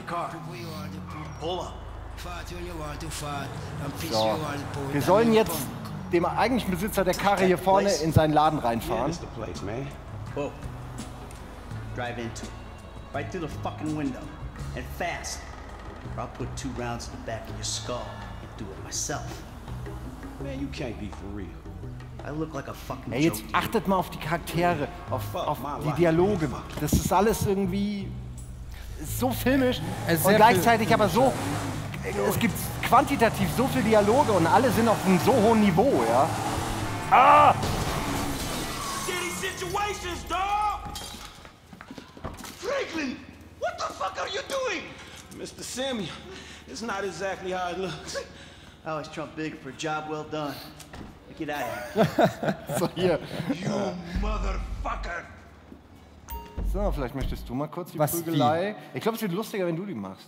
So. Wir sollen jetzt dem eigentlichen Besitzer der Karre hier vorne in seinen Laden reinfahren. Whoa. Drive into it. Right through the fucking window. And fast. Or I'll put 2 rounds in the back of your skull and do it myself. Man, you can't be for real. I look like a fucking Ey, jetzt joke. achtet mal auf die Charaktere, auf die Dialoge. Das ist alles irgendwie so filmisch und gleichzeitig aber so. Es gibt quantitativ so viele Dialoge und alle sind auf einem so hohen Niveau, ja. Ah! Shitty situations, dog! Franklin, what the fuck are you doing? Mr. Samuel, it's not exactly how it looks. I always trump big for a job well done. Get out of here. So, hier. You motherfucker! So, vielleicht möchtest du mal kurz die Was, Prügelei. Ich glaube, es wird lustiger, wenn du die machst.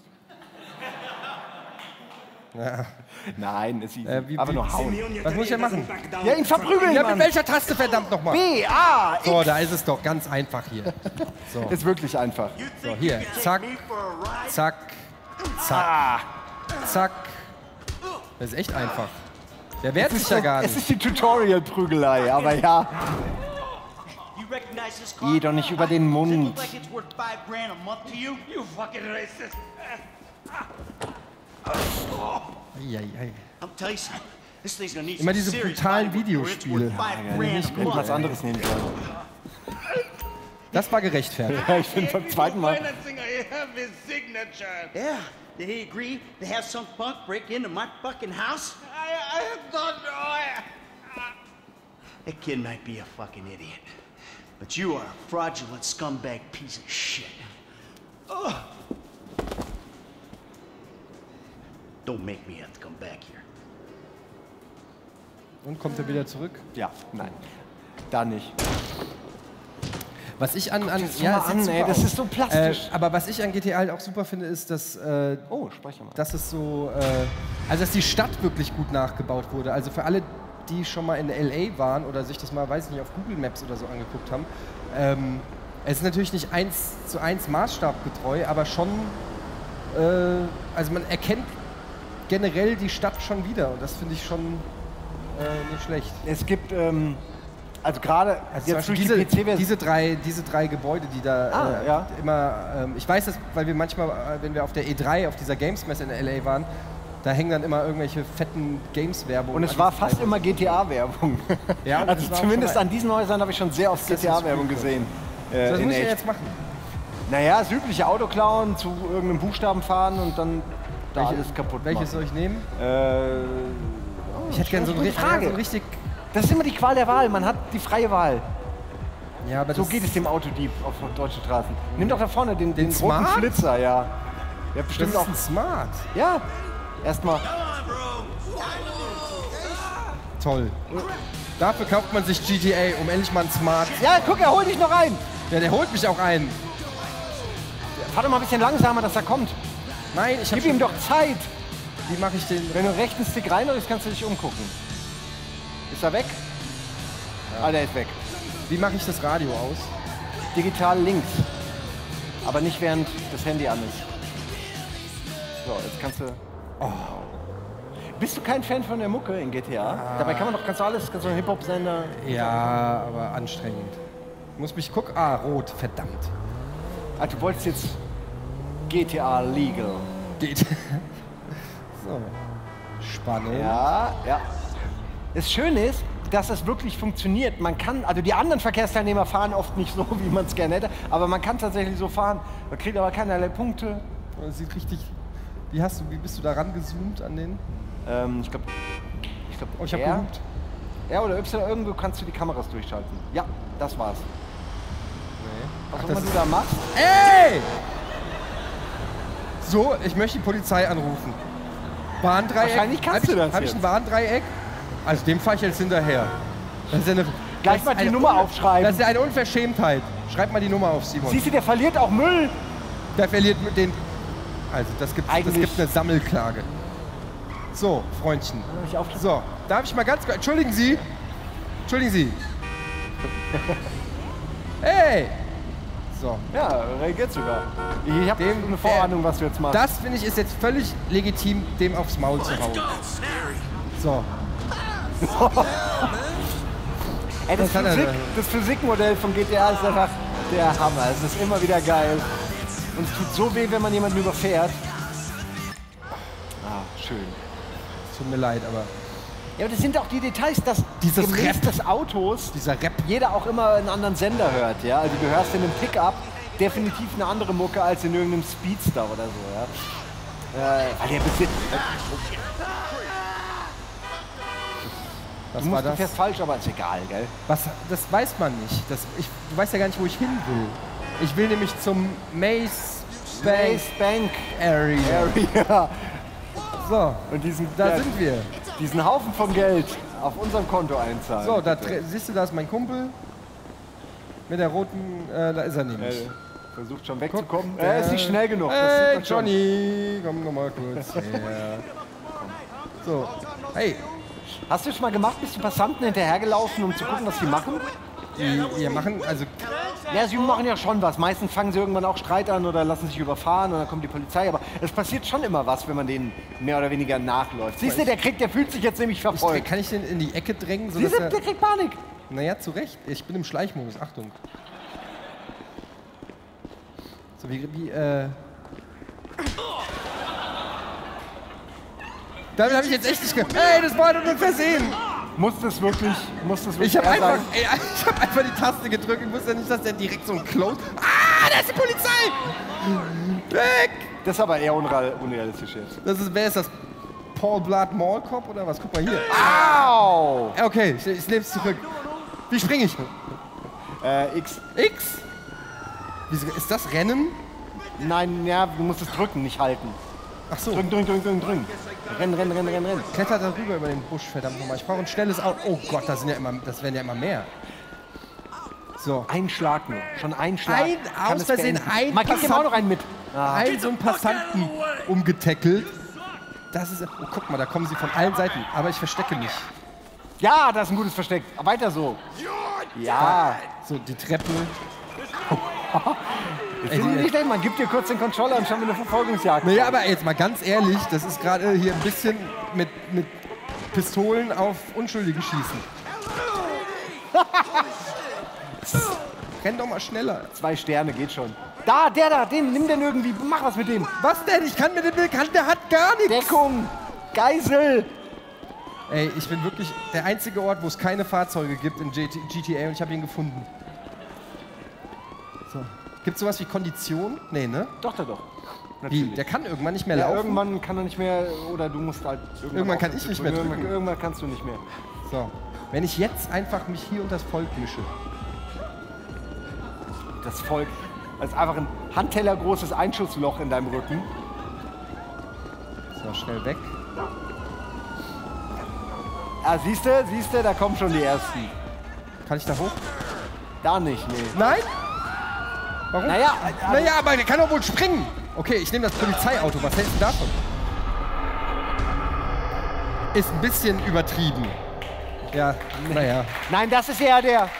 Ja. Nein, ist easy. Aber nur hauen. Was muss ich denn machen? Ja, ihn verprügeln, Ja, Mann. mit welcher Taste verdammt nochmal? B, A, X. So, da ist es doch ganz einfach hier. So, Ist wirklich einfach. so hier. Zack, zack, zack, zack. Das ist echt einfach. Der wehrt sich ja gar Es nicht. ist die Tutorial-Prügelei, aber ja. You recognize this car? Geh doch nicht über den Does it Mund. look like it's worth $5 grand a month to you? You fucking racist! Eieiei. I'm telling you something. This thing's gonna need Immer some diese serious brutalen body work, or it's worth Videospiele. $5 grand Nicht a irgendwas month. anderes nehmen sollen. Das war gerechtfertigt. Ja, ich finde beim zweiten Mal. Financing, I have his signature. Yeah. Did he agree to have some punk break into my fucking house? I don't know. That kid might be a fucking idiot. But you are a fraudulent scumbag piece of shit. Ugh. Don't make me have to come back here. Und kommt er wieder zurück? Ja, nein. Da nicht. Was ich an mal es sieht an, super ey, das aus. ist so plastisch. Aber was ich an GTA halt auch super finde, ist, dass Speicher mal. dass es so, also dass die Stadt wirklich gut nachgebaut wurde. Also für alle, die schon mal in LA waren oder sich das mal, weiß ich nicht, auf Google Maps oder so angeguckt haben, es ist natürlich nicht 1:1 maßstabgetreu, aber schon, also man erkennt generell die Stadt schon wieder und das finde ich schon nicht schlecht. Es gibt, also gerade jetzt durch die PC-Version. Diese drei Gebäude, die da ja. immer, ich weiß das, weil wir manchmal, wenn wir auf der E3, auf dieser Games-Messe in LA waren, da hängen dann immer irgendwelche fetten Games-Werbung. Und es war fast immer GTA-Werbung. Ja, also zumindest an diesen Häusern habe ich schon sehr oft GTA-Werbung gesehen. Das in muss ich echt. jetzt machen. Naja, das übliche Auto klauen, zu irgendeinem Buchstaben fahren und dann da alles kaputt machen. Welches soll ich nehmen? Ich hätte gerne so gute ein Frage. richtig. Das ist immer die Qual der Wahl, man hat die freie Wahl. Ja, aber so das geht es dem Autodieb auf deutschen Straßen. Nimm doch da vorne den roten Smart? Flitzer, ja. Ja, bestimmt das auch ist ein Smart. Ja, erstmal. Toll. Dafür kauft man sich GTA, um endlich mal ein Smart. Ja, guck, er holt dich noch ein. Ja, der holt mich auch ein. Fahr doch mal ein bisschen langsamer, dass er kommt. Nein, ich Gib ihm doch Zeit. Wie mache ich den? Wenn du rechten Stick reindrückst, kannst du dich umgucken. Ist er weg? Ja. Ah, der ist weg. Wie mache ich das Radio aus? Digital links. Aber nicht während das Handy an ist. So, jetzt kannst du... Oh. Bist du kein Fan von der Mucke in GTA? Dabei kann man doch ganz alles, ganz so ein Hip-Hop-Sender... Ja, aber anstrengend. Ich muss mich gucken. Ah, rot, verdammt. Ah, du wolltest jetzt GTA Legal. Geht. So. Spannend. Ja, ja. Das Schöne ist, dass es wirklich funktioniert. Man kann, also die anderen Verkehrsteilnehmer fahren oft nicht so, wie man es gerne hätte, aber man kann tatsächlich so fahren. Man kriegt aber keinerlei Punkte. Das sieht richtig... Wie bist du da rangezoomt an den? Ich glaube, oh, ich habe R. gehupt. R oder Y, irgendwo kannst du die Kameras durchschalten. Ja, das war's. Nee. Was auch immer du da machst. Ey! So, ich möchte die Polizei anrufen. Warndreieck. Wahrscheinlich kannst du das Habe ich jetzt. ein Warndreieck? Also dem fahre ich jetzt hinterher. Das ist ja eine, Gleich mal die Nummer aufschreiben. Das ist ja eine Unverschämtheit. Schreib mal die Nummer auf, Simon. Siehst du, der verliert auch Müll. Der verliert mit den... Also, das gibt eine Sammelklage. So, Freundchen. So, darf ich mal ganz kurz... Entschuldigen Sie. Hey! So. Ja, reagiert sogar. Ich habe eine Vorahnung, was wir jetzt machen. Das, finde ich, ist jetzt völlig legitim, dem aufs Maul zu hauen. So. Ey, das Physikmodell von GTA ist einfach der Hammer. Es ist immer wieder geil. Und es tut so weh, wenn man jemanden überfährt. Ah, schön. Tut mir leid, aber... Ja, aber das sind auch die Details, dass gemäß des Autos jeder auch immer einen anderen Sender hört. Ja? Also du hörst in einem Pickup definitiv eine andere Mucke als in irgendeinem Speedster oder so. Ja? Weil der besitzt... Was war das? Du fährst falsch, aber ist egal, gell? Das weiß man nicht. Du weißt ja gar nicht, wo ich hin will. Ich will nämlich zum Maze Bank Area. So, und da sind wir. Diesen Haufen von Geld auf unserem Konto einzahlen. So, siehst du, da ist mein Kumpel. Mit der roten, da ist er nämlich. Versucht schon wegzukommen. Er ist nicht schnell genug. Hey, Johnny, komm noch mal kurz her. So, hey. Hast du schon mal gemacht, bist du Passanten hinterhergelaufen, um zu gucken, was die machen? Die machen, also... Ja, sie machen ja schon was. Meistens fangen sie irgendwann auch Streit an oder lassen sich überfahren und dann kommt die Polizei. Aber es passiert schon immer was, wenn man denen mehr oder weniger nachläuft. Siehst du, der fühlt sich jetzt nämlich verfolgt. Kann ich den in die Ecke drängen? Siehst du, der kriegt Panik. Naja, zu Recht. Ich bin im Schleichmodus, Achtung. So Damit habe ich jetzt echt nicht Hey, das war doch nur ein Versehen! Muss das wirklich ich habe einfach die Taste gedrückt. Ich wusste ja nicht, dass der direkt so ein Close... Ah, da ist die Polizei! Weg! Das ist aber eher unrealistisch jetzt. Wer ist das? Paul Blart Mall Cop oder was? Guck mal hier. Au! Okay, ich nehme es zurück. Wie springe ich? X. X? Ist das Rennen? Nein, ja, du musst es drücken, nicht halten. Ach so. Drücken. Rennen. Kletter darüber über den Busch, verdammt nochmal. Ich brauche ein schnelles Auto. Oh Gott, das werden ja immer mehr. So. Ein Schlag nur. Schon ein Schlag. Aus Versehen ein Man gibt ihm auch noch einen mit. So einen Passanten umgetackelt. Das ist... Oh, guck mal, da kommen sie von allen Seiten. Aber ich verstecke mich. Ja, das ist ein gutes Versteck. Weiter so. Ja. So, die Treppe. Man gibt dir kurz den Controller und schon wieder eine Verfolgungsjagd. Naja, aber jetzt mal ganz ehrlich, das ist gerade hier ein bisschen mit Pistolen auf Unschuldige schießen. Renn doch mal schneller. 2 Sterne, geht schon. Den, nimm den irgendwie, mach was mit dem. Was denn? Ich kann mit dem, der hat gar nichts. Deckung, Geisel. Ey, ich bin wirklich der einzige Ort, wo es keine Fahrzeuge gibt in GTA und ich habe ihn gefunden. So. Gibt es sowas wie Kondition? Nee, ne? Doch. Wie? Der kann irgendwann nicht mehr laufen? Irgendwann kann er nicht mehr, oder du musst halt... Irgendwann kann ich nicht mehr drücken. Irgendwann kannst du nicht mehr. So. Wenn ich jetzt einfach mich hier unter das Volk mische. Das Volk, das ist einfach ein handtellergroßes Einschussloch in deinem Rücken. So, schnell weg. Ah, siehst du, da kommen schon die Ersten. Kann ich da hoch? Da nicht, nee. Nein? Warum? Naja, aber der kann doch wohl springen. Okay, ich nehme das Polizeiauto. Was hältst du davon? Ist ein bisschen übertrieben. Ja, naja. Nein, das ist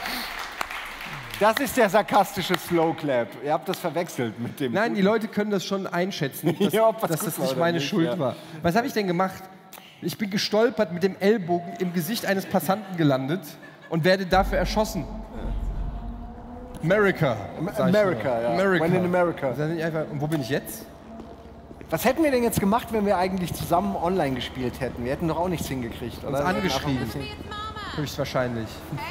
der sarkastische Slow Clap. Ihr habt das verwechselt mit dem... Nein, die Leute können das schon einschätzen, dass das nicht meine Schuld war. Was habe ich denn gemacht? Ich bin gestolpert, mit dem Ellbogen im Gesicht eines Passanten gelandet und werde dafür erschossen. America. Ja. When in America. Und wo bin ich jetzt? Was hätten wir denn jetzt gemacht, wenn wir eigentlich zusammen online gespielt hätten? Wir hätten doch auch nichts hingekriegt, oder? Uns angeschrieben. Höchstwahrscheinlich.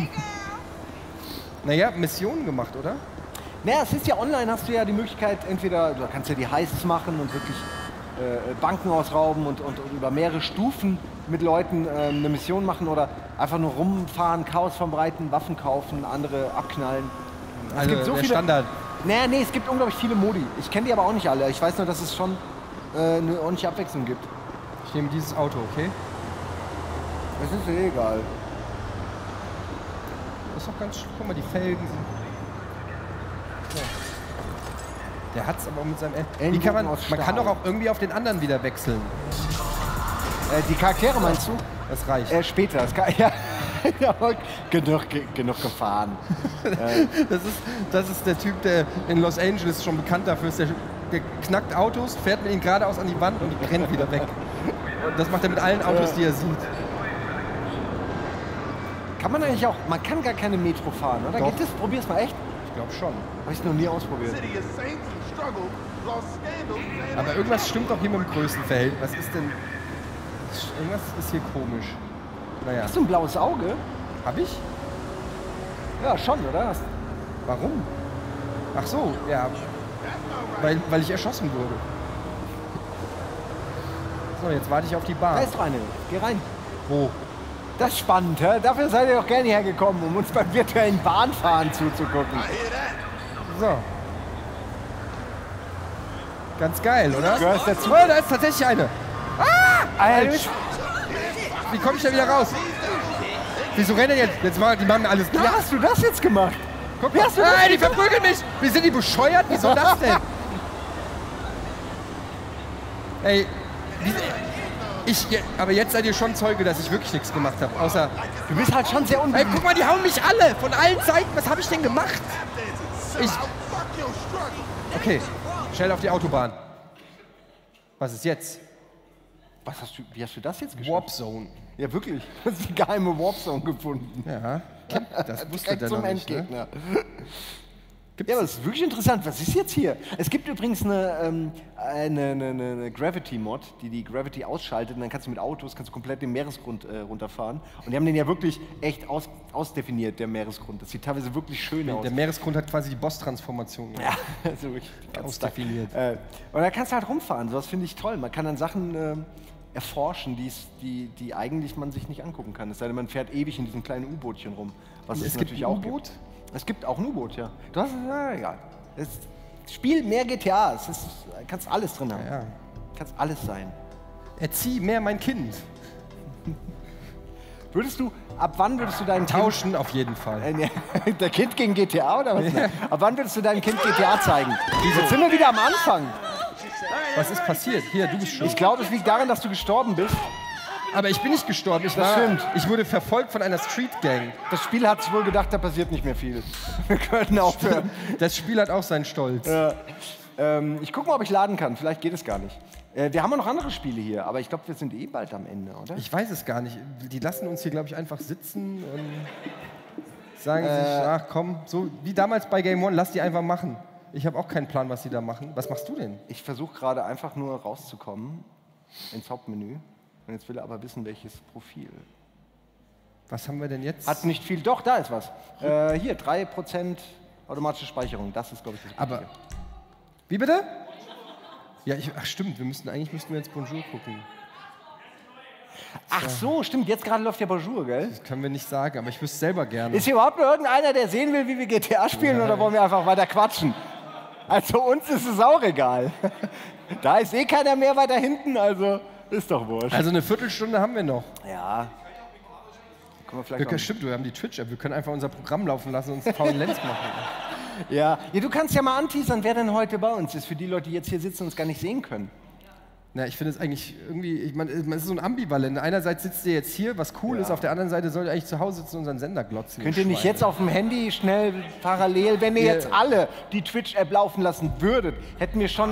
Naja, Missionen gemacht, oder? Naja, es ist ja online, hast du ja die Möglichkeit, entweder du kannst ja die Heists machen und wirklich Banken ausrauben und über mehrere Stufen mit Leuten eine Mission machen oder einfach nur rumfahren, Chaos verbreiten, Waffen kaufen, andere abknallen. Es gibt so viele Standard. Nee, es gibt unglaublich viele Modi. Ich kenne die aber auch nicht alle. Ich weiß nur, dass es schon eine ordentliche Abwechslung gibt. Ich nehme dieses Auto, okay? Das ist egal. ist doch ganz... Guck mal, die Felgen sind... Ja. Der hat's aber mit seinem... Wie kann man kann doch auch irgendwie auf den anderen wieder wechseln. Die Charaktere meinst du? Das reicht. Später. Ja, genug gefahren. Das ist der Typ, der in Los Angeles schon bekannt dafür ist. Der knackt Autos, fährt mit ihnen geradeaus an die Wand und rennt wieder weg. Und das macht er mit allen Autos, die er sieht. Kann man eigentlich auch... Man kann gar keine Metro fahren, oder? Doch. Geht das? Probier's mal echt? Ich glaube schon. Habe ich noch nie ausprobiert. Aber irgendwas stimmt doch hier mit dem Größenverhältnis. Was ist denn... Irgendwas ist hier komisch. Naja. Hast du ein blaues Auge? Hab ich? Ja, schon, oder? Warum? Ach so, ja. Weil ich erschossen wurde. So, jetzt warte ich auf die Bahn. Da ist doch eine. Geh rein. Wo? Das ist spannend, hä? Dafür seid ihr doch gerne hergekommen, um uns beim virtuellen Bahnfahren zuzugucken. So. Ganz geil, oder? Gehörst dazu. Oh, da ist tatsächlich eine. Ah! Alter. Wie komme ich da wieder raus? Wieso rennen jetzt? Die machen alles klar. Wie hast du das jetzt gemacht? Guck mal. Nein, die verprügeln mich. Wie sind die bescheuert? Wie soll das denn? Ey, aber jetzt seid ihr schon Zeuge, dass ich wirklich nichts gemacht habe. Außer... Du bist halt schon sehr unbedingt. Ey, guck mal, die hauen mich alle. Von allen Seiten. Was habe ich denn gemacht? Okay, schnell auf die Autobahn. Was ist jetzt? Wie hast du das jetzt geschafft? Warp Zone. Ja, wirklich. Du hast die geheime Warp Zone gefunden. Ja, das wusste der noch nicht, ne? Ja, aber das ist wirklich interessant. Was ist jetzt hier? Es gibt übrigens eine Gravity-Mod, die Gravity ausschaltet und dann kannst du mit Autos komplett den Meeresgrund runterfahren. Und die haben den ja wirklich echt ausdefiniert, der Meeresgrund. Das sieht teilweise wirklich schön aus. Der Meeresgrund hat quasi die Boss-Transformation. Ja, also wirklich ausdefiniert. Und da kannst du halt rumfahren. Sowas finde ich toll. Man kann dann Sachen erforschen, die eigentlich man sich nicht angucken kann. Es sei denn, man fährt ewig in diesem kleinen U-Bootchen rum. Was es natürlich auch gibt. Es gibt auch ein U-Boot, ja. Du hast, egal. Das Spiel mehr GTA. Kannst alles drin haben. Ja. Kannst alles sein. Erzieh mehr mein Kind. Ab wann würdest du dein Tauschen auf jeden Fall. Der Kind gegen GTA oder was? Ja. Ab wann würdest du deinem Kind GTA zeigen? Jetzt sind wir wieder am Anfang. Was ist passiert? Hier, du bist schuld. Ich glaube, es liegt daran, dass du gestorben bist. Aber ich bin nicht gestorben. Ich wurde verfolgt von einer Street Gang. Das Spiel hat sich wohl gedacht, da passiert nicht mehr viel. Wir können aufhören. Das Spiel hat auch seinen Stolz. Ja. Ich gucke mal, ob ich laden kann. Vielleicht geht es gar nicht. Wir haben ja noch andere Spiele hier, aber ich glaube, wir sind bald am Ende, oder? Ich weiß es gar nicht. Die lassen uns hier, glaube ich, einfach sitzen und sagen sich, ach komm, so wie damals bei Game One, lass die einfach machen. Ich habe auch keinen Plan, was die da machen. Was machst du denn? Ich versuche gerade einfach nur rauszukommen ins Hauptmenü. Und jetzt will er aber wissen, welches Profil. Was haben wir denn jetzt? Hat nicht viel. Doch, da ist was. Hier, 3% automatische Speicherung. Das ist, glaube ich, das Profil. Aber, wie bitte? Ja, ach stimmt, eigentlich müssten wir jetzt Bonjour gucken. Ach so, stimmt, jetzt gerade läuft ja Bonjour, gell? Das können wir nicht sagen, aber ich wüsste selber gerne. Ist hier überhaupt noch irgendeiner, der sehen will, wie wir GTA spielen, oder wollen wir einfach weiter quatschen? Also uns ist es auch egal. Da ist keiner mehr weiter hinten, also ist doch wurscht. Also eine Viertelstunde haben wir noch. Ja. Können wir vielleicht stimmt, wir haben die Twitch-App, wir können einfach unser Programm laufen lassen und uns faulen Lenz machen. Ja, du kannst ja mal anteasern, wer denn heute bei uns ist, für die Leute, die jetzt hier sitzen und uns gar nicht sehen können. Na, ich finde es eigentlich irgendwie, man ist so ein Ambivalent. Einerseits sitzt ihr jetzt hier, was cool ist, auf der anderen Seite sollt ihr eigentlich zu Hause sitzen und unseren Sender glotzen. Könnt ihr nicht jetzt auf dem Handy schnell parallel, wenn ihr jetzt alle die Twitch-App laufen lassen würdet, hätten wir schon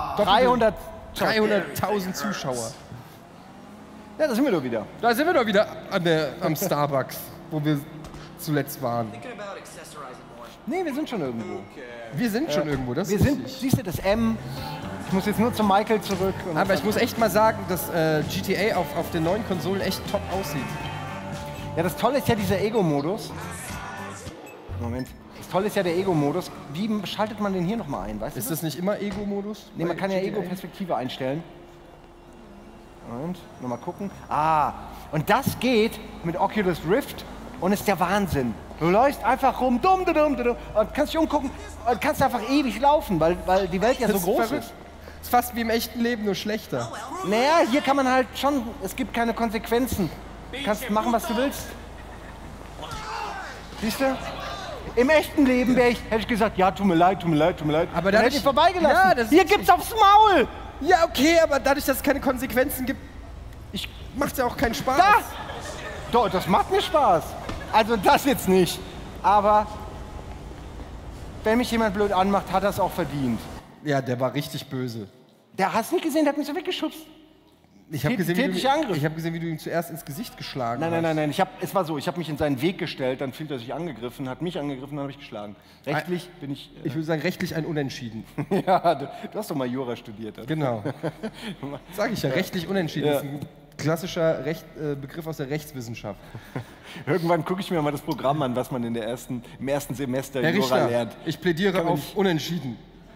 300.000 Zuschauer. Ja, da sind wir doch wieder. Da sind wir doch wieder am Starbucks, wo wir zuletzt waren. Nee, wir sind schon irgendwo. Wir sind schon irgendwo, das wir sind, siehst du, das M. Ich muss jetzt nur zu Michael zurück. Aber ich muss echt mal sagen, dass GTA auf den neuen Konsolen echt top aussieht. Ja, das Tolle ist ja dieser Ego-Modus. Moment. Das Tolle ist ja der Ego-Modus. Wie schaltet man den hier nochmal ein, weißt du? Ist das nicht immer Ego-Modus? Nee, man kann ja Ego-Perspektive einstellen. Und nochmal gucken. Und das geht mit Oculus Rift und ist der Wahnsinn. Du läufst einfach rum, und kannst dich umgucken und kannst einfach ewig laufen, weil die Welt ja so groß ist. Ist fast wie im echten Leben, nur schlechter. Naja, hier kann man halt schon, es gibt keine Konsequenzen. Du kannst machen, was du willst. Siehst du? Im echten Leben hätte ich gesagt, ja, tut mir leid. Aber dann hätte ich vorbeigelassen. Ja, hier gibt's aufs Maul! Ja, okay, aber dadurch, dass es keine Konsequenzen gibt, macht es ja auch keinen Spaß. Doch, das macht mir Spaß. Also das jetzt nicht. Aber wenn mich jemand blöd anmacht, hat er es auch verdient. Ja, der war richtig böse. Der hast du nicht gesehen, der hat mich so weggeschubst. Ich habe gesehen, wie du ihm zuerst ins Gesicht geschlagen hast. Nein. Es war so, ich habe mich in seinen Weg gestellt, dann fühlt er sich angegriffen, hat mich angegriffen, dann habe ich geschlagen. Rechtlich bin ich... Ich würde sagen, rechtlich ein Unentschieden. Ja, du hast doch mal Jura studiert. Oder? Genau. Sag ich ja, rechtlich Unentschieden. Ja. Das ist ein klassischer Begriff aus der Rechtswissenschaft. Irgendwann gucke ich mir mal das Programm an, was man im ersten Semester Herr Jura Richter, lernt. Ich plädiere auf Unentschieden.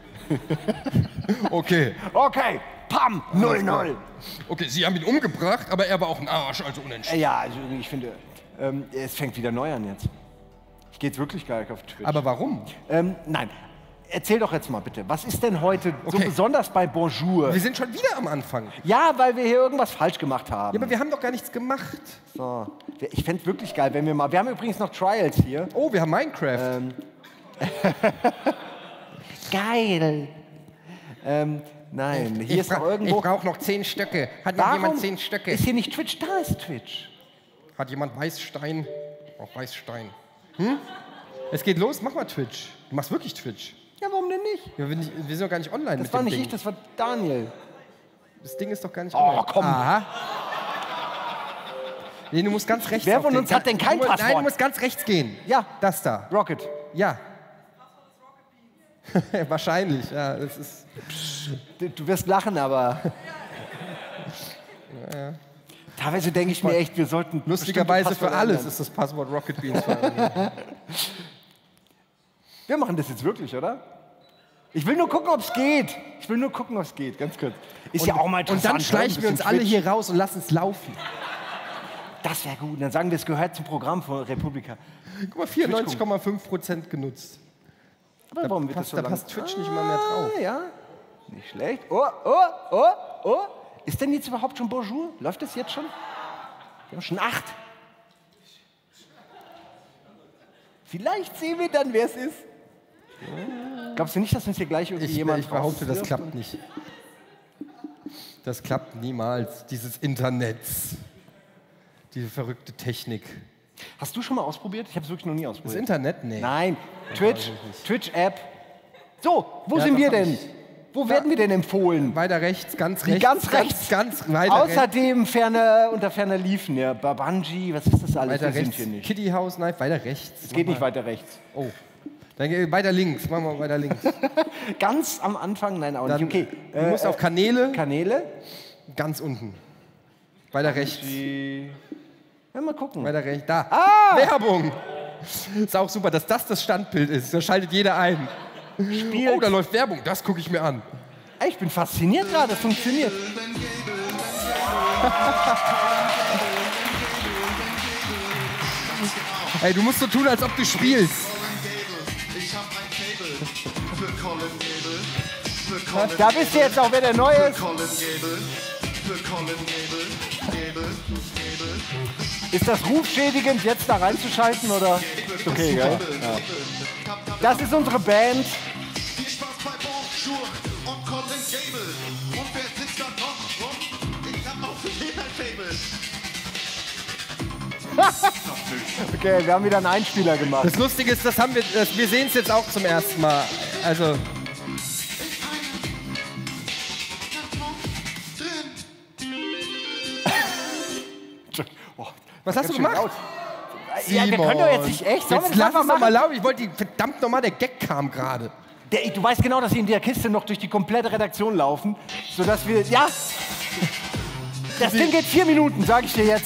Okay. Okay, pam, 0-0. Okay, Sie haben ihn umgebracht, aber er war auch ein Arsch, also unentschieden. Ja, also ich finde, es fängt wieder neu an jetzt. Ich gehe jetzt wirklich gar nicht auf Twitch. Aber warum? Nein, erzähl doch jetzt mal bitte, was ist denn heute so besonders bei Bonjour? Wir sind schon wieder am Anfang. Ja, weil wir hier irgendwas falsch gemacht haben. Ja, aber wir haben doch gar nichts gemacht. So. Ich fände es wirklich geil, wenn wir mal... Wir haben übrigens noch Trials hier. Oh, wir haben Minecraft. Geil. Nein, hier ist noch irgendwo... Ich brauche noch 10 Stöcke. Hat noch jemand 10 Stöcke? Ist hier nicht Twitch? Da ist Twitch. Hat jemand Weißstein? Auch Weißstein. Hm? Es geht los, mach mal Twitch. Du machst wirklich Twitch. Ja, warum denn nicht? Ja, wir sind doch gar nicht online Das war nicht ich, das war Daniel. Das Ding ist doch gar nicht online. Oh, komm. Aha. Nee, du musst ganz rechts. Wer von uns hat denn kein Passwort? Nein, du musst ganz rechts gehen. Ja. Das da. Rocket. Ja. Wahrscheinlich, ja. Das ist du wirst lachen, aber... Ja. Teilweise denke ich mir echt, wir sollten... Lustigerweise für alles ist das Passwort Rocket Beans. Wir machen das jetzt wirklich, oder? Ich will nur gucken, ob es geht. Ganz kurz. Ist ja auch mal interessant. Und dann schleichen wir uns alle hier raus und lassen es laufen. Das wäre gut. Dann sagen wir, es gehört zum Programm von Republika. Guck mal, 94,5% genutzt. Aber warum wird das so da passt Twitch nicht mal mehr drauf. Ja, nicht schlecht. Oh. Ist denn jetzt überhaupt schon Bonjour? Läuft das jetzt schon? Wir haben schon 8. Vielleicht sehen wir dann, wer es ist. Glaubst du nicht, dass uns hier gleich irgendwie jemand... Ich behaupte, das klappt nicht. Das klappt niemals, dieses Internet. Diese verrückte Technik. Hast du schon mal ausprobiert? Ich habe es wirklich noch nie ausprobiert. Das Internet? Nee. Nein, Twitch-App. So, wo sind wir denn? Wo werden wir denn empfohlen? Weiter rechts, ganz rechts. Ganz rechts? Ganz weiter Außerdem unter ferner liefen, ja. Babanji, was ist das alles? Weiter wir rechts, sind hier nicht. Kitty House Knife, weiter rechts. Es geht nicht weiter rechts. Oh. Dann geh weiter links, machen wir weiter links. Ganz am Anfang? Nein, auch nicht. Okay. Du musst auf Kanäle. Kanäle? Ganz unten. Weiter rechts. Ja, mal gucken. Weiter rechts. Da. Ah! Werbung. Ist auch super, dass das Standbild ist. Da schaltet jeder ein. Oh, da läuft Werbung. Das gucke ich mir an. Ey, ich bin fasziniert gerade. Das funktioniert. Ey, du musst so tun, als ob du spielst. Ich hab ein Cable für Colin Gable. Da wisst ihr jetzt auch, wer der Neue ist. Für Colin Gable. Ist das rufschädigend, jetzt da reinzuschalten, oder? Ist okay, gell? Ja. Das ist unsere Band. Viel Spaß bei Bonjour und Colin Gable. Und wer sitzt da noch rum? Ich hab auch für jeden ein Fable. Okay, wir haben wieder einen Einspieler gemacht. Das Lustige ist, wir sehen es jetzt auch zum ersten Mal. Also. Was hast du gemacht? Ja, wir können doch jetzt nicht echt. Sollen wir das lass einfach es doch machen? mal laut. Ich wollte verdammt nochmal, der Gag kam gerade. Du weißt genau, dass sie in der Kiste noch durch die komplette Redaktion laufen, sodass wir... Ja! Das Ding geht 4 Minuten, sag ich dir jetzt.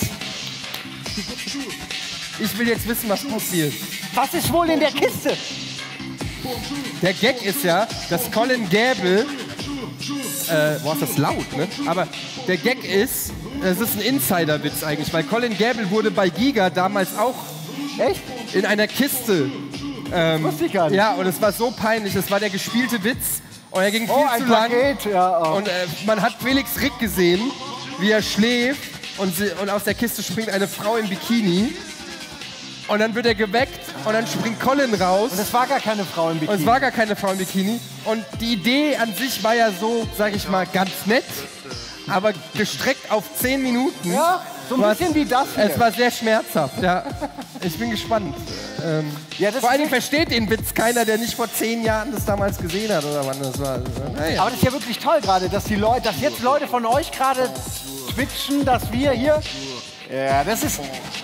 Ich will jetzt wissen, was passiert. Was ist wohl in der Kiste? Der Gag ist ja, dass Colin Gable... boah, ist das laut, ne? Aber der Gag ist... Das ist ein Insider-Witz eigentlich, weil Colin Gable wurde bei Giga damals auch in einer Kiste. Wusste ich gar nicht. Ja, und es war so peinlich. Das war der gespielte Witz und er ging viel zu lang. Ja, Und man hat Felix Rick gesehen, wie er schläft und aus der Kiste springt eine Frau im Bikini. Und dann wird er geweckt und dann springt Colin raus. Und es war gar keine Frau im Bikini. Und es war gar keine Frau im Bikini. Und die Idee an sich war ja so, sag ich mal, ganz nett, aber gestreckt auf 10 Minuten. Ja, so ein bisschen wie das hier. Es war sehr schmerzhaft, ja. Ich bin gespannt. Vor allen Dingen versteht den Witz keiner, der nicht vor 10 Jahren das damals gesehen hat oder wann das war. Naja. Aber das ist ja wirklich toll gerade, dass jetzt Leute von euch gerade twitchen, dass wir hier... Ja, das ist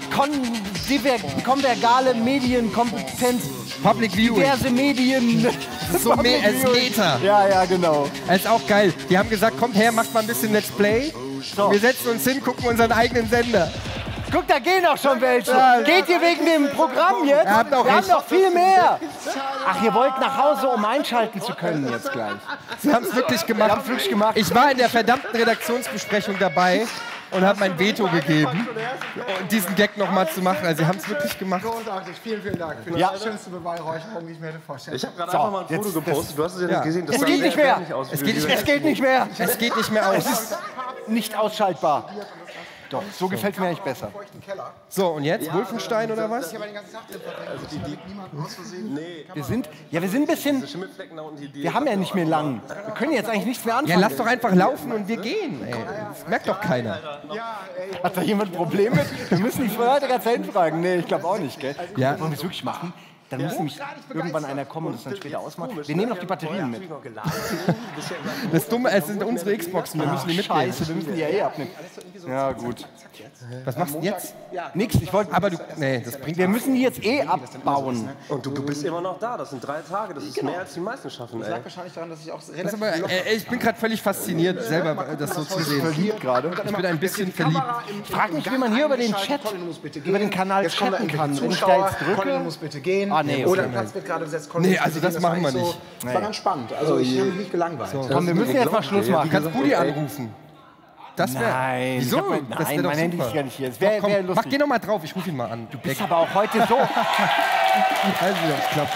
konvergale Medienkompetenz. Public Viewing. Diverse Medien. Das ist so als Meta. Ja, genau. Das ist auch geil. Die haben gesagt, kommt her, macht mal ein bisschen Let's Play. So. Wir setzen uns hin, gucken unseren eigenen Sender. Guck, da gehen auch schon welche. Geht ihr wegen dem Programm jetzt? Wir haben noch viel mehr. Ach, ihr wollt nach Hause, um einschalten zu können jetzt gleich. Sie haben es wirklich gemacht. Wir haben's wirklich gemacht. Ich war in der verdammten Redaktionsbesprechung dabei und habe mein Veto gegeben, diesen Gag nochmal zu machen. Also sie haben es wirklich gemacht. Großartig, vielen Dank für die schönste Beweihräucherung, die ich mir hätte vorstellen. Ich habe gerade einfach mal ein Foto gepostet, du hast es ja nicht gesehen. Das es geht nicht mehr. Es geht nicht mehr. Es geht nicht mehr aus. Es ist nicht ausschaltbar. Doch, so gefällt mir eigentlich besser. So, und jetzt? Wolfenstein oder was? Wir sind ein bisschen... Wir haben ja nicht mehr lang. Wir können jetzt eigentlich nichts mehr anfangen. Ja, lass doch einfach laufen und wir gehen. Ey. Das merkt doch keiner. Hat da jemand ein Problem mit? Wir müssen die Leute ganz fragen. Nee, ich glaube auch nicht, gell? Ja. Wollen wir es wirklich machen? Dann muss nämlich irgendwann einer kommen und es dann später ausmachen. Wir nehmen noch die Batterien mit. Das Dumme, es sind unsere Xboxen, wir müssen die mitnehmen. Scheiße, wir müssen die ja abnehmen. Ja, gut. Was machst du denn jetzt? Nix, ich wollte... Aber du... Nee, das bringt... Wir müssen die jetzt abbauen. Und du bist immer noch da, das sind 3 Tage, das ist mehr als die meisten schaffen, Das ey. lag wahrscheinlich daran, dass ich auch Ich bin gerade völlig fasziniert, selber das so zu sehen. Verliebt gerade. Ich bin ein bisschen verliebt. Ich frage mich, wie man hier über den Chat, über den Kanal chatten kann. Wenn ich da jetzt drücke... Colin muss bitte gehen. Nee, Oder Platz wird gerade besetzt. Nee, also das machen wir nicht. Das war ganz spannend. Also ich habe mich nicht gelangweilt. Komm, wir müssen jetzt mal Schluss machen. Du kannst Budi anrufen. Das wäre... Nein, Wieso? Nein, mein Handy ist gar nicht hier. Das wär lustig. Geh noch mal drauf, ich rufe ihn mal an. Du bist aber auch heute so... Also, das klappt.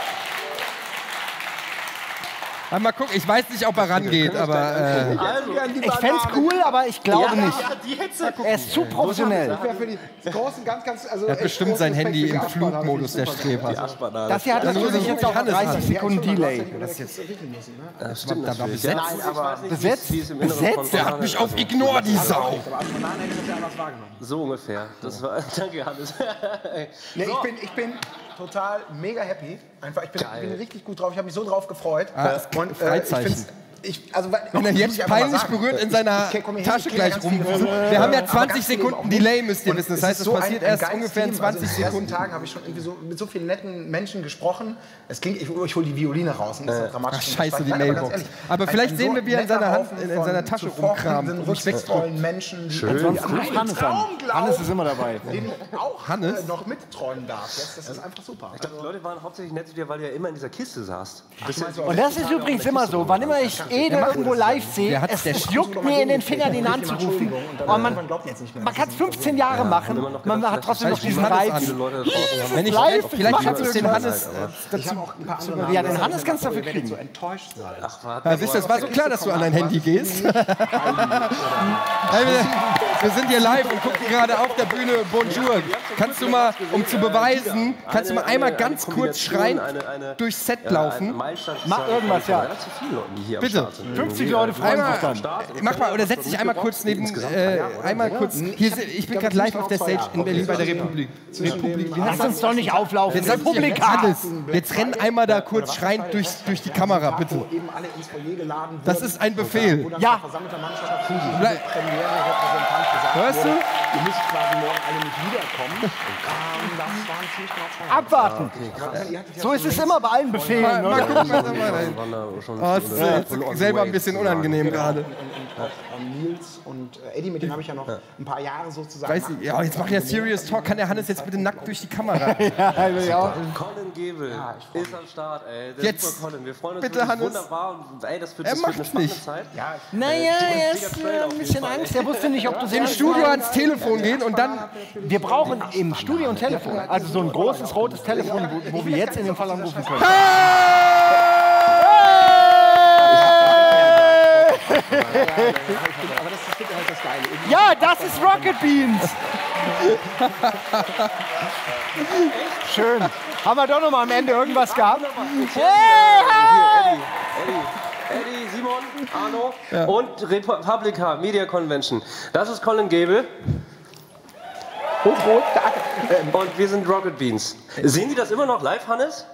Mal gucken, ich weiß nicht, ob er rangeht, aber... Ich fände es cool, aber ich glaube nicht. Er ist zu professionell. Er hat bestimmt sein Handy im Flugmodus, der Streber. Das hier hat natürlich jetzt auch 30 Sekunden Delay. Das stimmt, da war besetzt. Besetzt? Der hat mich auf Ignore, die Sau. So ungefähr. Das war, danke, Hannes. Nee, ich bin total mega happy. Einfach, ich bin richtig gut drauf. Ich habe mich so drauf gefreut. Und Freizeichen. Wenn er jetzt peinlich berührt in seiner Tasche gleich rumwuselt. Wir haben ja 20 Sekunden Delay, müsst ihr wissen. Das heißt, das passiert erst ungefähr in 20 Sekunden. In den ersten Tagen habe ich schon irgendwie mit so vielen netten Menschen gesprochen. Es klingt, ich hole die Violine raus. Und das ist dramatisch. Scheiße, die Mailbox. Aber vielleicht sehen wir, wie er in seiner Hand, in seiner Tasche rumkramt. Rücksichtsvollen Menschen. Schön. Hannes an. Hannes ist immer dabei. Den auch noch mitträumen darf. Das ist einfach super. Ich glaube, die Leute waren hauptsächlich nett zu dir, weil du ja immer in dieser Kiste saßt. Und das ist übrigens immer so. Wann immer ich Ede irgendwo live sehe, es juckt mir in den Fingern, ihn anzurufen. Und man kann es 15 Jahre machen, man hat trotzdem noch diesen Reiz. Wenn ich vielleicht kannst du den Hannes dazu... Ja, den Hannes kannst du dafür kriegen. So enttäuscht sein. Ja, siehst du, es war so klar, dass du an dein Handy gehst. Wir sind hier live und gucken gerade auf der Bühne Bonjour. Kannst du mal, um zu beweisen, kannst du mal einmal ganz kurz schreiend durchs Set laufen? Mach irgendwas, ja. Bitte. 50 Leute freuen sich dann. Mach mal, oder setz dich einmal kurz neben, einmal kurz, hier, ich bin gerade live auf der Stage in Berlin bei der Republik. Lass uns doch nicht auflaufen. Jetzt renn einmal da kurz schreiend durch die Kamera, bitte. Das ist ein Befehl. Ja. Hörst du? Ihr müsst quasi morgen alle nicht wiederkommen. Abwarten. So ist es immer bei allen Befehlen. Mal gucken, was da mal rein. Oh, das ist selber ein bisschen unangenehm gerade. Nils und Eddie, mit denen habe ich ja noch ein paar Jahre sozusagen. Weiß ich, ja, jetzt machen wir ja Serious Talk. Kann der Hannes jetzt bitte nackt durch die Kamera? Ja. Colin Gebel ist am Start, ey. Der Jetzt, super Colin. Wir freuen uns bitte, Hannes. wunderbar. Und, ey, das wird Er eine macht's spannende nicht. Zeit. Ja, Naja, er ist ein bisschen Angst. Er wusste nicht, ob du Im Studio ans Telefon gehen und dann... Wir brauchen im Studio ein Telefon. Also so ein großes rotes Telefon, wo wir jetzt in dem Fall anrufen können. aber das ist halt das Geile. Ja, das ist Rocket Beans. Schön. Haben wir doch noch mal am Ende irgendwas gehabt? Eddie, Simon, Arno und Republica Media Convention. Das ist Colin Gable. Und wir sind Rocket Beans. Sehen die das immer noch live, Hannes?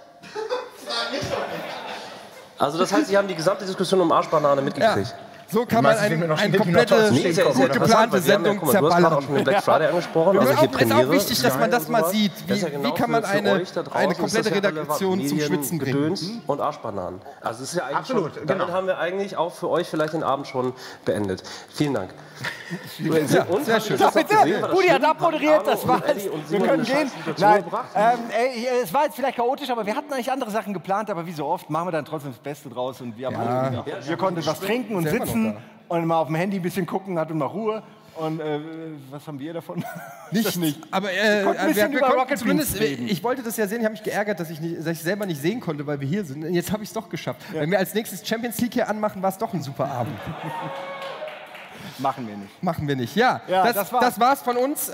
Also das heißt, Sie haben die gesamte Diskussion um Arschbanane mitgekriegt. So kann man eine komplette, gut geplante Sendung Du hast gerade auch zerballern. schon den Black Friday angesprochen. Ja. Also hier Ist auch Premiere. wichtig, dass man das mal sieht. Das ist ja Wie genau kann man für eine euch da draußen komplette ist das ja Redaktion relevant. zum Medien, Schwitzen bringen? Gedöns und Arschbananen. Also es ist ja eigentlich Absolut, schon, damit genau. haben wir eigentlich auch für euch vielleicht den Abend schon beendet. Vielen Dank. Ja, und sehr schön. Budi hat abmoderiert, das war's. Wir können gehen. Nein, gebracht. es war jetzt vielleicht chaotisch, aber wir hatten eigentlich andere Sachen geplant, aber wie so oft machen wir dann trotzdem das Beste draus und wir haben alle, wir konnten was trinken und sitzen und mal auf dem Handy ein bisschen gucken, hatten mal Ruhe. Und was haben wir davon? Nicht. Aber wir konnten zumindest, ich wollte das ja sehen, ich habe mich geärgert, dass ich selber nicht sehen konnte, weil wir hier sind. Und jetzt habe ich es doch geschafft. Ja. Wenn wir als nächstes Champions League hier anmachen, war es doch ein super Abend. Machen wir nicht. Machen wir nicht. Ja, ja das war's von uns.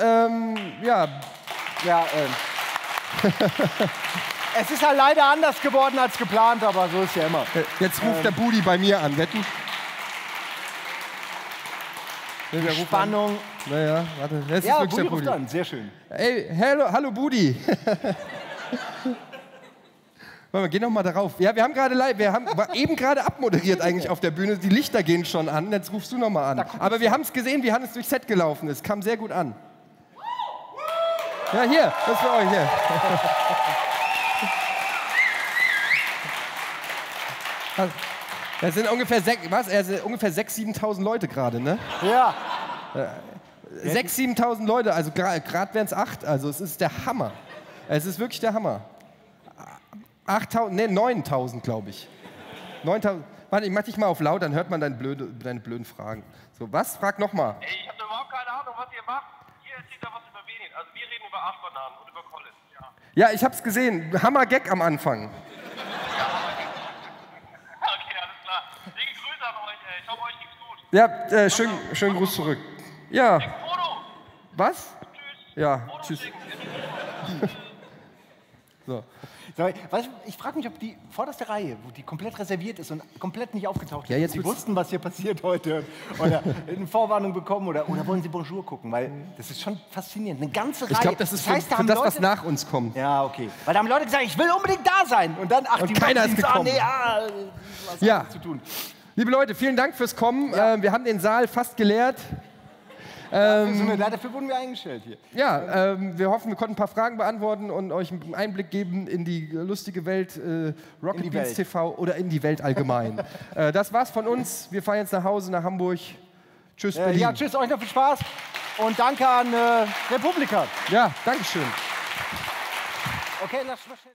Es ist halt leider anders geworden als geplant, aber so ist ja immer. Jetzt ruft der Budi bei mir an, wetten? Spannung. Naja, warte. Das ist ja, wirklich Budi der Budi. ruft an, sehr schön. Ey, hallo Budi. Warte mal, geh noch mal darauf. Ja, wir haben eben gerade abmoderiert eigentlich auf der Bühne. Die Lichter gehen schon an. Jetzt rufst du noch mal an. Aber wir haben es gesehen, wie Hannes durchs Set gelaufen ist. Kam sehr gut an. Ja, hier, das für euch hier. Es sind ungefähr 6.000, 7.000 Leute gerade, ne? Ja. 6.000, 7.000 Leute, also gerade wären es 8. Also es ist der Hammer. Es ist wirklich der Hammer. 9.000, glaube ich. 9.000. Warte, ich mach dich mal auf laut, dann hört man deine blöden Fragen. So, was? Frag noch mal. Ey, ich habe überhaupt keine Ahnung, was ihr macht. Ihr erzählt da was über Benit. Also wir reden über Arschbananen und über Colin. Ja, ich hab's gesehen. Hammer-Gag am Anfang. Ich hoffe, euch geht's gut. Ja, schönen Gruß zurück. Ja. Was? Tschüss. Ja, tschüss. So. Ich frage mich, ob die vorderste Reihe, wo die komplett reserviert ist und komplett nicht aufgetaucht ja, ist, die wussten, was hier passiert heute oder eine Vorwarnung bekommen oder wollen sie Bonjour gucken, weil das ist schon faszinierend. Eine ganze Reihe. Ich glaube, das ist für das, was nach uns kommt. Ja, okay. Weil da haben Leute gesagt, ich will unbedingt da sein und dann, und keiner ist gekommen. Was hat zu tun? Liebe Leute, vielen Dank fürs Kommen. Ja. Wir haben den Saal fast geleert. Dafür wurden wir eingestellt hier. Ja, wir hoffen, wir konnten ein paar Fragen beantworten und euch einen Einblick geben in die lustige Welt Rocket Beans TV oder in die Welt allgemein. Das war's von uns. Wir fahren jetzt nach Hause, nach Hamburg. Tschüss, Berlin. Ja, tschüss, euch noch viel Spaß und danke an Republika. Ja, danke schön. Okay, lass mal schnell.